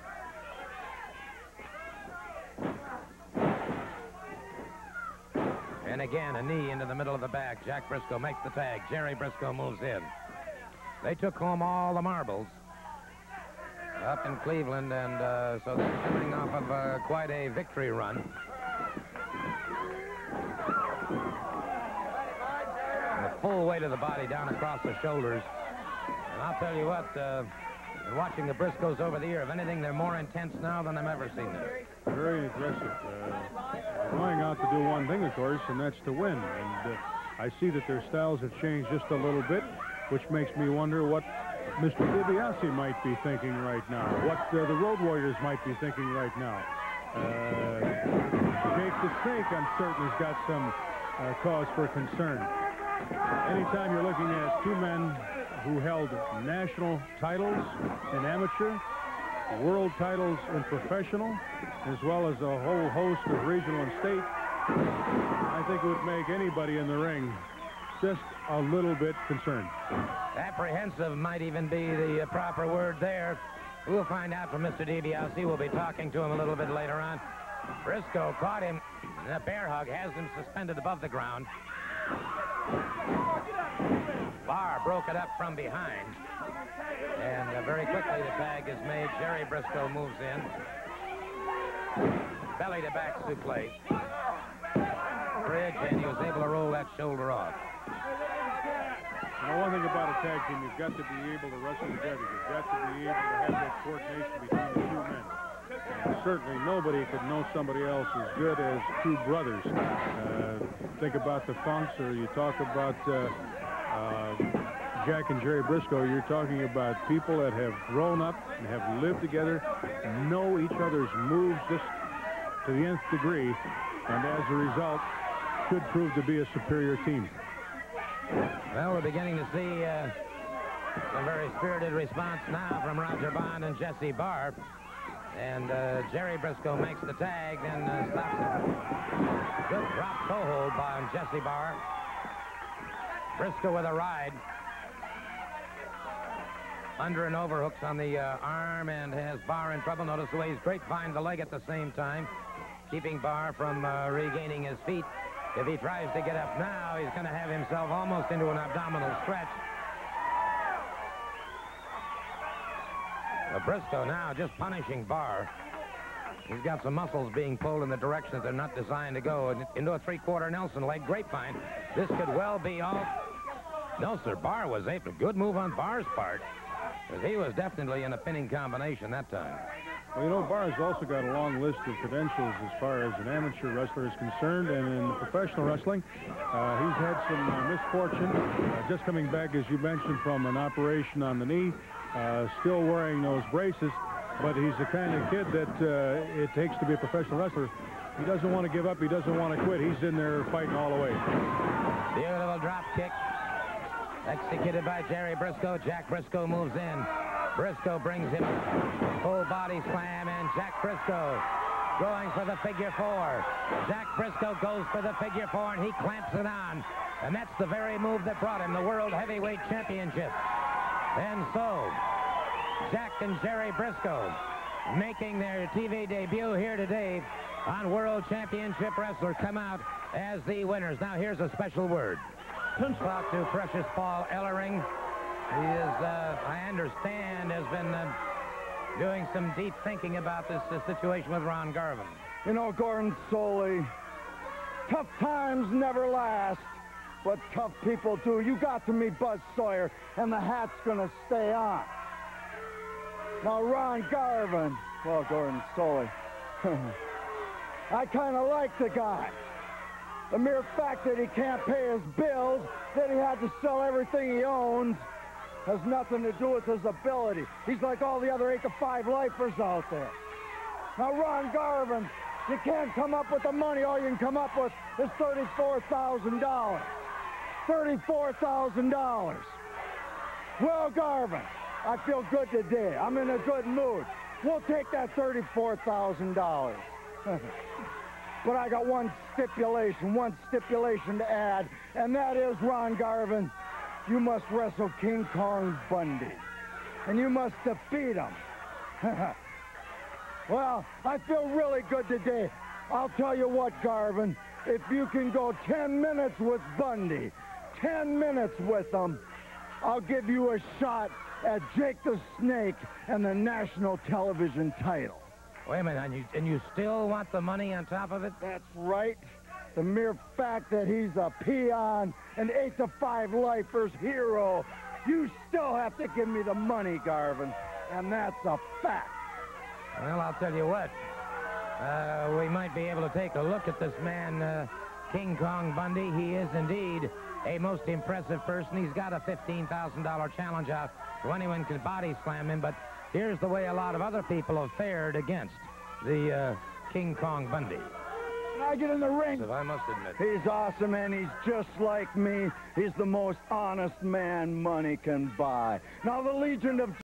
And again, a knee into the middle of the back. Jack Briscoe makes the tag. Jerry Briscoe moves in. They took home all the marbles up in Cleveland, and uh, so they're coming off of uh, quite a victory run. And the full weight of the body down across the shoulders. And I'll tell you what, uh, watching the Briscoes over the year, if anything, they're more intense now than I've ever seen them. Very aggressive. Uh, going out to do one thing, of course, and that's to win. And uh, I see that their styles have changed just a little bit, which makes me wonder what Mister DiBiase might be thinking right now, what uh, the Road Warriors might be thinking right now. Uh, Jake the Snake, I'm certain, has got some uh, cause for concern. Anytime you're looking at two men who held national titles in amateur, world titles in professional, as well as a whole host of regional and state, I think it would make anybody in the ring just a little bit concerned. Apprehensive might even be the uh, proper word there. We'll find out from Mister DiBiase. We'll be talking to him a little bit later on. Briscoe caught him in a bear hug, has him suspended above the ground. Barr broke it up from behind. And uh, very quickly the tag is made. Jerry Briscoe moves in. Belly to back suplex. Bridge, and he was able to roll that shoulder off. You know, one thing about a tag team, you've got to be able to wrestle together. You've got to be able to have that coordination between the two men. And certainly nobody could know somebody else as good as two brothers. Uh, think about the Funks, or you talk about uh, uh, Jack and Jerry Briscoe. You're talking about people that have grown up and have lived together, know each other's moves just to the nth degree, and as a result, could prove to be a superior team. Well, we're beginning to see uh, some very spirited response now from Roger Bond and Jesse Barr. And uh, Jerry Briscoe makes the tag, then uh, stops him. Good drop toe hold by Jesse Barr. Briscoe with a ride. Under and over hooks on the uh, arm and has Barr in trouble. Notice the way he's grapevine the leg at the same time, keeping Barr from uh, regaining his feet. If he tries to get up now, he's going to have himself almost into an abdominal stretch. Uh, Briscoe now just punishing Barr. He's got some muscles being pulled in the direction that they're not designed to go. Into a three-quarter Nelson leg grapevine. This could well be all. No, sir, Barr was a good move on Barr's part. Because he was definitely in a pinning combination that time. Well, you know, Barr's also got a long list of credentials as far as an amateur wrestler is concerned, and in professional wrestling, uh, he's had some uh, misfortune. Uh, just coming back, as you mentioned, from an operation on the knee, uh, still wearing those braces, but he's the kind of kid that uh, it takes to be a professional wrestler. He doesn't want to give up. He doesn't want to quit. He's in there fighting all the way. Beautiful drop kick. Executed by Jerry Briscoe. Jack Briscoe moves in. Briscoe brings him full body slam, and Jack Briscoe going for the figure four. Jack Briscoe goes for the figure four, and he clamps it on. And that's the very move that brought him the World Heavyweight Championship. And so, Jack and Jerry Briscoe making their T V debut here today on World Championship Wrestler come out as the winners. Now, here's a special word. Talk to Precious Paul Ellering. He is, uh, I understand, has been uh, doing some deep thinking about this uh, situation with Ron Garvin. You know, Gordon Solie, tough times never last, but tough people do. You got to meet Buzz Sawyer, and the hat's going to stay on. Now, Ron Garvin, well, Gordon Solie, I kind of like the guy. The mere fact that he can't pay his bills, that he had to sell everything he owns, has nothing to do with his ability. He's like all the other eight to five lifers out there. Now, Ron Garvin, you can't come up with the money. All you can come up with is thirty-four thousand dollars. thirty-four thousand dollars. Well, Garvin, I feel good today. I'm in a good mood. We'll take that thirty-four thousand dollars. But I got one stipulation, one stipulation to add, and that is, Ron Garvin, you must wrestle King Kong Bundy, and you must defeat him. Well, I feel really good today. I'll tell you what, Garvin, if you can go ten minutes with Bundy, ten minutes with him, I'll give you a shot at Jake the Snake and the national television title. Wait a minute, and you, and you still want the money on top of it? That's right. The mere fact that he's a peon, an eight to five lifers hero, you still have to give me the money, Garvin, and that's a fact. Well, I'll tell you what. Uh, we might be able to take a look at this man, uh, King Kong Bundy. He is indeed a most impressive person. He's got a fifteen thousand dollar challenge out to anyone can body slam him, but here's the way a lot of other people have fared against the uh, King Kong Bundy. I get in the ring. So I must admit. He's awesome, and he's just like me. He's the most honest man money can buy. Now, the Legion of